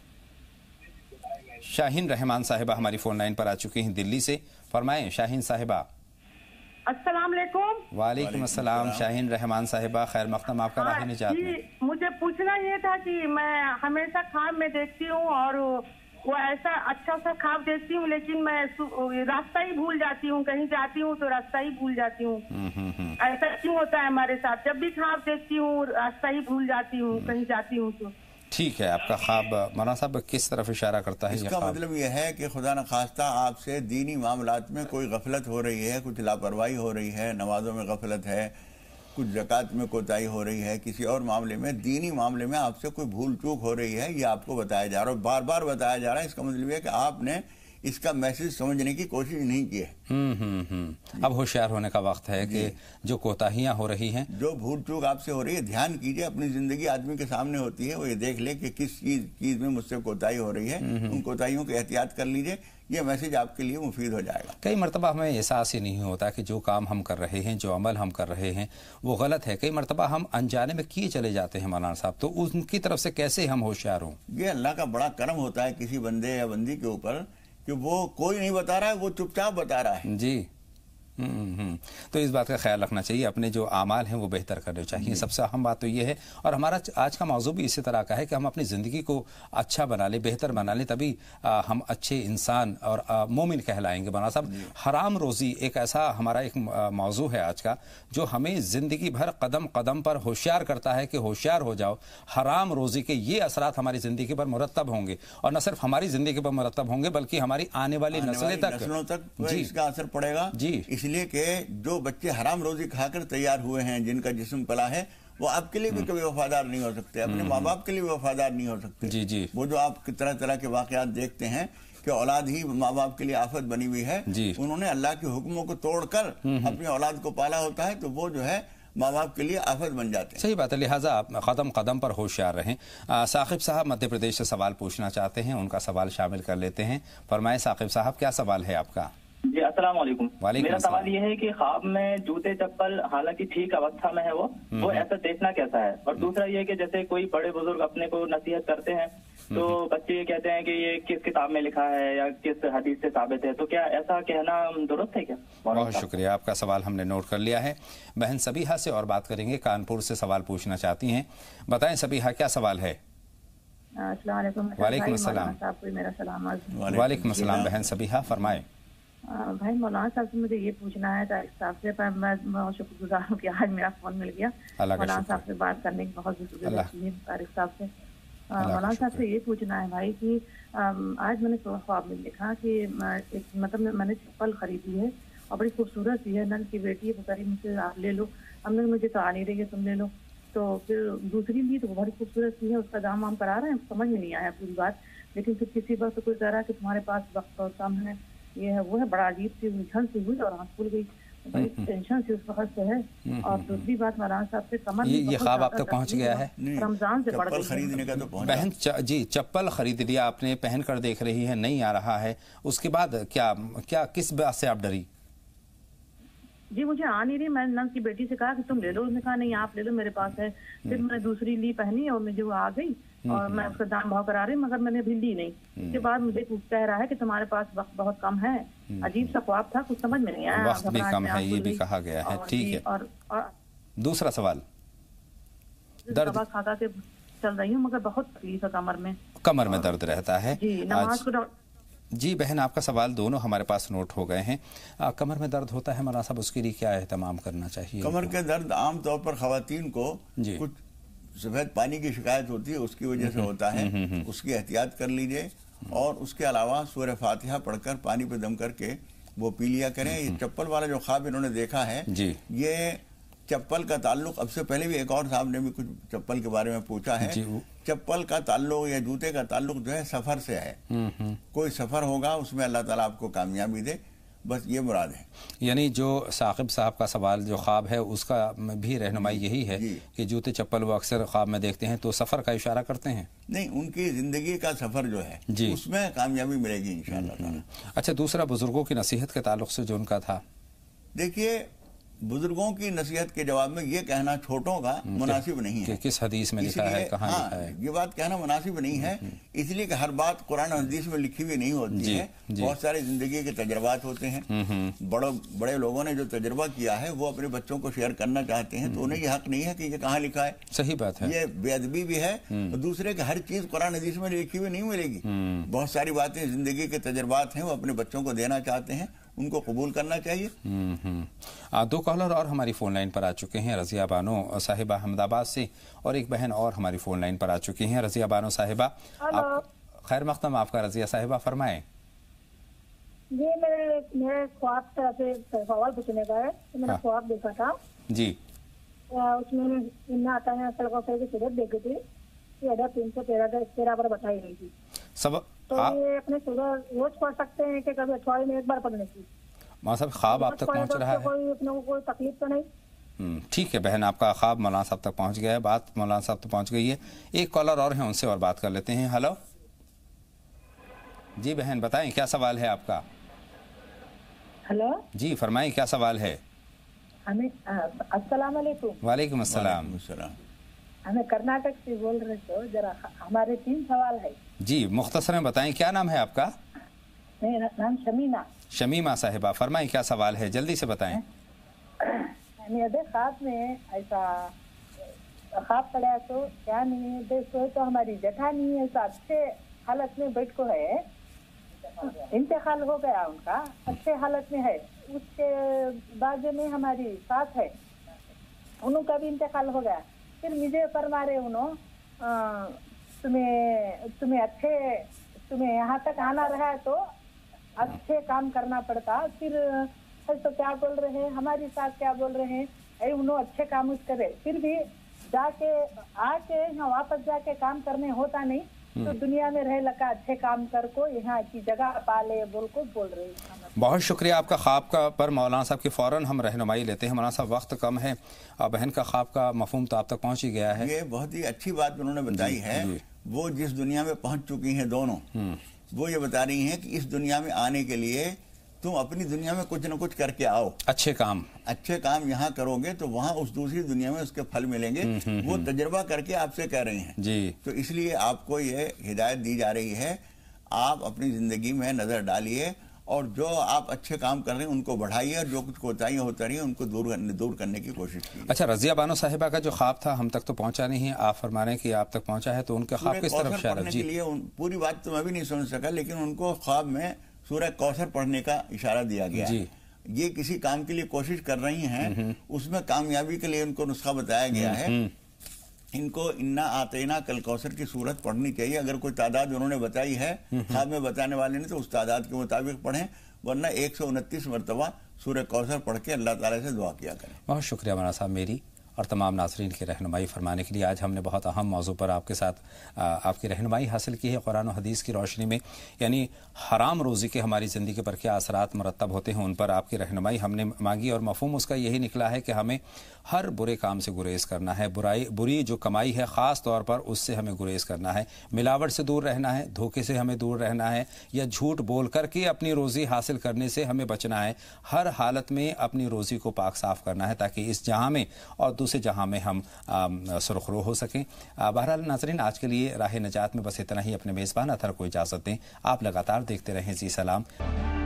शाहीन रहमान साहिबा हमारी फोन लाइन पर आ चुकी हैं दिल्ली से। फरमाएं शाहीन साहिबा। अस्सलाम वालेकुम। वालेकुम अस्सलाम शाहीन रहमान साहिबा, खैर मक़दम आपका राह निजात में। मुझे पूछना ये था कि मैं हमेशा ख्वाब में देखती हूँ और वो ऐसा अच्छा सा ख्वाब देखती हूँ, लेकिन मैं रास्ता ही भूल जाती हूँ, कहीं जाती हूँ तो रास्ता ही भूल जाती हूँ। ऐसा क्यों होता है हमारे साथ? जब भी ख्वाब देखती हूँ रास्ता ही भूल जाती हूँ, कहीं जाती हूँ तो। ٹھیک ہے، آپ کا خواب مولانا صاحب کس طرف اشارہ کرتا ہے؟ اس کا مطلب یہ ہے کہ خدا نخواستہ آپ سے دینی معاملات میں کوئی غفلت ہو رہی ہے، کچھ لاپرواہی ہو رہی ہے، نمازوں میں غفلت ہے، کچھ زکوٰۃ میں کوتاہی ہو رہی ہے، کسی اور معاملے میں، دینی معاملے میں آپ سے کوئی بھول چوک ہو رہی ہے، یہ آپ کو بتایا جا رہا ہے، بار بار بتایا جا رہا ہے۔ اس کا مطلب یہ ہے کہ آپ نے اس کا میسج سمجھنے کی کوشش نہیں کی ہے۔ ہم ہم ہم اب ہوشیار ہونے کا وقت ہے کہ جو کوتاہیاں ہو رہی ہیں، جو بھول چوک آپ سے ہو رہی ہے، دھیان کیجئے، اپنی زندگی آدمی کے سامنے ہوتی ہے، وہ یہ دیکھ لے کہ کس چیز چیز میں مجھ سے کوتاہی ہو رہی ہے، ان کوتاہیوں کی احتیاط کر لیجئے، یہ میسج آپ کے لیے مفید ہو جائے گا۔ کئی مرتبہ ہمیں احساس ہی نہیں ہوتا کہ جو کام ہم کر رہے ہیں، جو عمل ہم کر رہے ہیں وہ غلط ہے، کئی مرتبہ ہم انجانے میں کیے چلے جاتے ہیں مولانا صاحب، تو ان کی طرف سے کیسے ہم ہوشیار ہوں؟ یہ اللہ کا بڑا کرم ہوتا ہے کسی بندے یا بندی کے اوپر کہ وہ کوئی نہیں بتا رہا ہے، وہ چپ چاپ بتا رہا ہے۔ جی ہم ہم تو اس بات کا خیال رکھنا چاہیے، اپنے جو اعمال ہیں وہ بہتر کرنے چاہیے۔ سب سے اہم بات تو یہ ہے، اور ہمارا آج کا موضوع بھی اسی طرح کا ہے کہ ہم اپنی زندگی کو اچھا بنا لیں، بہتر بنا لیں، تبھی ہم اچھے انسان اور مومن کہلائیں گے۔ مولانا صاحب، حرام روزی ایک ایسا ہمارا ایک موضوع ہے آج کا جو ہمیں زندگی بھر قدم قدم پر ہوشیار کرتا ہے کہ ہوشیار ہو جاؤ، حرام روزی کے یہ اثرات ہماری زندگی پر مرتب ہوں گے، اور نہ صرف ہماری زندگی پر مرتب ہوں گے بلکہ ہماری آنے والی نسلیں تک نسلوں تک اس کا اثر پڑے گا۔ جی، اس لیے کہ جو بچے حرام روزی کھا کر تیار ہوئے ہیں، جن کا جسم پلا ہے، وہ آپ کے لیے بھی کبھی وفادار نہیں ہو سکتے، اپنے ماں باپ کے لیے بھی وفادار نہیں ہو سکتے۔ جی جی وہ جو آپ طرح طرح کے واقعات دیکھتے ہیں کہ اولاد ہی ماں باپ کے لیے آفت بنی ہوئی ہے، انہوں نے اللہ کے حکموں کو توڑ کر اپنی اولاد کو پالا ہوتا ہے، تو وہ جو ہے ماں باپ کے لیے آفت بن جاتے ہیں۔ صحیح بات ہے، لہٰذا آپ قدم قدم پر ہوشیار رہیں۔ ثاقب صاحب مدھیہ پردیش سے سوال پوچھنا چاہتے ہیں، ان کا سوال شامل کر لیتے ہیں۔ فرمائیں ثاقب صاحب، کیا سوال ہے آپ کا؟ جی السلام علیکم۔ میرا سوال یہ ہے کہ خواب میں جوتے چپل حالانکہ ٹھیک اوستھا میں ہے وہ وہ ایسا دیکھنا کیسا ہے؟ اور دوسرا یہ کہ جیسے کوئی بڑے بزرگ اپنے کو نصیحت کرتے ہیں تو بچے یہ کہتے ہیں کہ یہ کس کتاب میں لکھا ہے یا کس حدیث سے ثابت ہے، تو کیا ایسا کہنا درست ہے کیا؟ بہت شکریہ، آپ کا سوال ہم نے نوٹ کر لیا ہے۔ بہن سبیحہ سے اور بات کریں گے، کانپور سے سوال پوچھنا چاہتی ہیں، بتائیں سبیحہ کیا سوال ہے؟ السلام علیکم۔ وعلیکم السلام۔ میرا سلام۔ وعلیکم السلام بہن سبیحہ، فرمائیں۔ بھائی مولانا صاحب سے مجھے یہ پوچھنا ہے طارق صاحب سے، پر میں شکر گزار ہوں کہ آج میرا فون مل گیا، مولانا صاحب سے بات کرنے کی بہت ضرورت ہے طارق صاحب سے۔ مولانا صاحب سے یہ پوچھنا ہے بھائی کہ آج میں نے خواب میں دیکھا کہ مطلب میں نے چپل خریدی ہے اور بڑی خوبصورت سی ہے، نل کی بیٹی ہے، بتاری مجھ سے آپ لے لو، ہم نے مجھے تو آ نہیں رہی ہے، تم لے لو، تو پھر دوسری لی تو وہ بڑی خوبصورت سی ہے، اس کا دام وام کرا رہے ہیں، سمجھ میں نہیں آیا پوری بات، لیکن پھر کسی وقت کوئی کہہ رہا کہ تمہارے پاس وقت بہت کم ہے، یہ ہے وہ ہے، بڑا عجیب سی الجھن سی ہوئی اور آنکھ کھل گئی، بڑی ٹینشن سی اس وقت سے ہے۔ اور دوسری بات مولانا صاحب سے کمر یہ خواب آپ تک پہنچ گیا ہے؟ رمضان سے چپل خریدنے کا تو بہن جی چپل خرید لیا آپ نے، پہن کر دیکھ رہی ہے، نہیں آ رہا ہے، اس کے بعد کیا کیا کس بات سے آپ ڈری؟ جی مجھے آ نہیں رہی، میں نے نل کی بیٹی سے کہا کہ تم لے لو، اس نے کہا نہیں آپ لے لو میرے پاس ہے، پھر میں نے دوسری لی پہنی اور مجھے وہ آ گئی اور میں اس کا دام بھاؤ کرا رہی مگر میں نے ابھی لی نہیں، اس کے بعد مجھے کہہ رہا ہے کہ تمہارے پاس وقت بہت کم ہے، عجیب سا خواب تھا، کچھ سمجھ میں نہیں آیا، وقت بھی کم ہے یہ بھی کہا گیا ہے، ٹھیک ہے۔ اور دوسرا سوال، درد کھا کھا کے چل رہی ہوں مگر بہت تکلیف ہے کمر میں، کمر میں درد رہتا ہے جی نماز کو۔ جی بہن آپ کا سوال دونوں ہمارے پاس نوٹ ہو گئے ہیں، کمر میں درد ہوتا ہے مولانا صاحب، اس کے لیے کیا اہتمام کرنا چاہیے؟ کمر کے درد عام طور پر خواتین کو کچھ سفید پانی کی شکایت ہوتی ہے، اس کی وجہ سے ہوتا ہے، اس کی احتیاط کر لیجئے، اور اس کے علاوہ سورہ فاتحہ پڑھ کر پانی پہ دم کر کے وہ پی لیا کریں۔ یہ چپل والا جو خواب انہوں نے دیکھا ہے، یہ چپل کا تعلق، اب سے پہلے بھی ایک اور صاحب نے بھی کچھ چپل کے بارے میں پوچھا ہے، چپل کا تعلق یا جوتے کا تعلق جو ہے سفر سے ہے، کوئی سفر ہوگا اس میں اللہ تعالیٰ آپ کو کامیابی دے، بس یہ مراد ہے۔ یعنی جو ثاقب صاحب کا سوال جو خواب ہے اس کا بھی رہنمائی یہی ہے کہ جوتے چپل وہ اکثر خواب میں دیکھتے ہیں تو سفر کا اشارہ کرتے ہیں؟ نہیں، ان کی زندگی کا سفر جو ہے اس میں کامیابی ملے گی انشاءاللہ تعالیٰ۔ اچھا، دوسرا بزرگوں کی نصیحت کے تعلق سے جو ان کا تھا، دیکھیے بزرگوں کی نصیحت کے جواب میں یہ کہنا چھوٹوں کا مناسب نہیں ہے کہ کس حدیث میں لکھا ہے، کہاں لکھا ہے، یہ بات کہنا مناسب نہیں ہے، اس لیے کہ ہر بات قرآن و حدیث میں لکھی ہوئی نہیں ہوتی ہے، بہت سارے زندگی کے تجربات ہوتے ہیں، بڑے بڑے لوگوں نے جو تجربہ کیا ہے وہ اپنے بچوں کو شیئر کرنا چاہتے ہیں، تو انہیں یہ حق نہیں ہے کہ یہ کہاں لکھا ہے۔ صحیح بات ہے، یہ بے ادبی بھی ہے، اور دوسرے کہ ہر چیز قرآن حدیث میں لکھی ہوئی نہیں ملے گی، بہت ساری باتیں زندگی کے تجربات ہیں وہ اپنے بچوں کو دینا چاہتے ہیں، उनको कबूल करना चाहिए। दो कॉलर और हमारी फोन लाइन पर आ चुके हैं, रजिया बानो साहिबा अहमदाबाद से और एक बहन और हमारी फोन लाइन पर आ चुकी हैं। रजिया बानो साहिबा, आप खैर मख्तम आपका। रजिया साहिबा फरमाएं। जी मेरे मेरे ख्वाब से सवाल पूछने का है। तो मैंने ख्वाब देखा था जी, उसमें इन्ना आता है असल कौशल की सूरत देखी थी कि अदर तीन सौ तेरह तेरह पर बताई गई थी। सब तो ये अपने सूरत रोज पढ़ सकते हैं कि कभी अठवाडिये में एक बार पढ़ने की? मौलाना साहब ख्वाब आप तक पहुंच रहा है? कोई अपने को कोई तकलीफ तो नहीं? ठीक है बहन, आपका ख्वाब मौलाना साहब तक पहुंच गया है, बात मौलाना साहब तक पहुंच गई है। एक कॉलर और है, उनसे और बात कर लेते हैं। हेलो जी बहन, बताएं क्या सवाल है आपका? हेलो जी फरमाएं, क्या सवाल है? हमें अस्सलाम वालेकुम। वालेकुम अस्सलाम। हमें कर्नाटक से बोल रहे तो जरा हमारे तीन सवाल है जी, मुख्तसर में बताएं। क्या नाम है आपका? मेरा नाम शमीमा। शमीमा साहिबा, फरमाएं क्या सवाल है, जल्दी से बताएं। मेरे ख्वाब में ऐसा ख्वाब पड़ा तो क्या नहीं देखो तो हमारी जेठानी ऐसा अच्छे हालत में बैठ को है, इंतकाल हो गया उनका, अच्छे हालत में है। उसके बाद में हमारी सास है, उनका भी इंतकाल हो गया। फिर मुझे फरमा रहे उन्होंने तुम्हें तुम्हें अच्छे तुम्हें यहाँ तक आना रहा है तो अच्छे काम करना पड़ता। फिर तो क्या बोल रहे हैं हमारी सास, क्या बोल रहे हैं अरे उन्होंने अच्छे काम उस करे, फिर भी जाके आके यहाँ वापस जाके काम करने होता नहीं तो दुनिया में रह लगा अच्छे काम कर को यहाँ की जगह पाले बोल को बोल रहे हैं। बहुत शुक्रिया आपका ख्वाब का पर मौलाना साहब की फौरन हम रहनुमाई लेते हैं। मौलाना साहब वक्त कम है, बहन का ख्वाब का मफहूम तो आप तक पहुंच ही गया है। ये बहुत ही अच्छी बात उन्होंने बताई है। वो जिस दुनिया में पहुंच चुकी हैं दोनों, वो ये बता रही हैं कि इस दुनिया में आने के लिए तुम अपनी दुनिया में कुछ न कुछ करके आओ, अच्छे काम अच्छे काम यहाँ करोगे तो वहाँ उस दूसरी दुनिया में उसके फल मिलेंगे। वो तजर्बा करके आपसे कह रहे हैं जी। तो इसलिए आपको ये हिदायत दी जा रही है, आप अपनी जिंदगी में नजर डालिए और जो आप अच्छे काम कर रहे हैं उनको बढ़ाइए और जो कुछ कोताहियां होती रही हैं उनको दूर दूर करने की कोशिश कीजिए। अच्छा, रजिया बानो साहिबा का जो ख्वाब था हम तक तो पहुंचा नहीं है, आप फरमा रहे हैं कि आप तक पहुंचा है, तो उनका ख्वाब किस तरफ इशारा? जी, के लिए पूरी बात तो मैं भी नहीं समझ सका, लेकिन उनको ख्वाब में सूरह कौसर पढ़ने का इशारा दिया गया है। ये किसी काम के लिए कोशिश कर रही हैं, उसमें कामयाबी के लिए उनको नुस्खा बताया गया है। इनको इन्ना आतेना कल कौसर की सूरत पढ़नी चाहिए। अगर कोई तादाद उन्होंने बताई है ख्वाब में बताने वाले ने तो उस तादाद के मुताबिक पढ़ें, वरना एक सौ उनतीस मरतबा सूरह कौसर पढ़ के अल्लाह ताला से दुआ किया करें। बहुत शुक्रिया मौलाना साहब मेरी और तमाम नाज़रीन की रहनुमाई फरमाने के लिए। आज हमने बहुत अहम मौजू पर आपके साथ आ, आपकी रहनुमाई हासिल की है कुरान और हदीस की रोशनी में, यानी हराम रोज़ी के हमारी ज़िंदगी पर क्या असरात मरतब होते हैं, उन पर आपकी रहनुमाई हमने मांगी और मफहूम उसका यही निकला है कि हमें हर बुरे काम से गुरेज करना है। बुराई बुरी जो कमाई है ख़ास तौर पर उससे हमें गुरेज करना है, मिलावट से दूर रहना है, धोखे से हमें दूर रहना है, या झूठ बोल करके अपनी रोज़ी हासिल करने से हमें बचना है। हर हालत में अपनी रोज़ी को पाक साफ करना है ताकि इस जहाँ में और दूसरे जहाँ में हम सुरखरू हो सकें। बहरहाल नाज़रीन, आज के लिए राह नजात में बस इतना ही। अपने मेज़बान अतहर को इजाज़त दें। आप लगातार देखते रहें जी सलाम।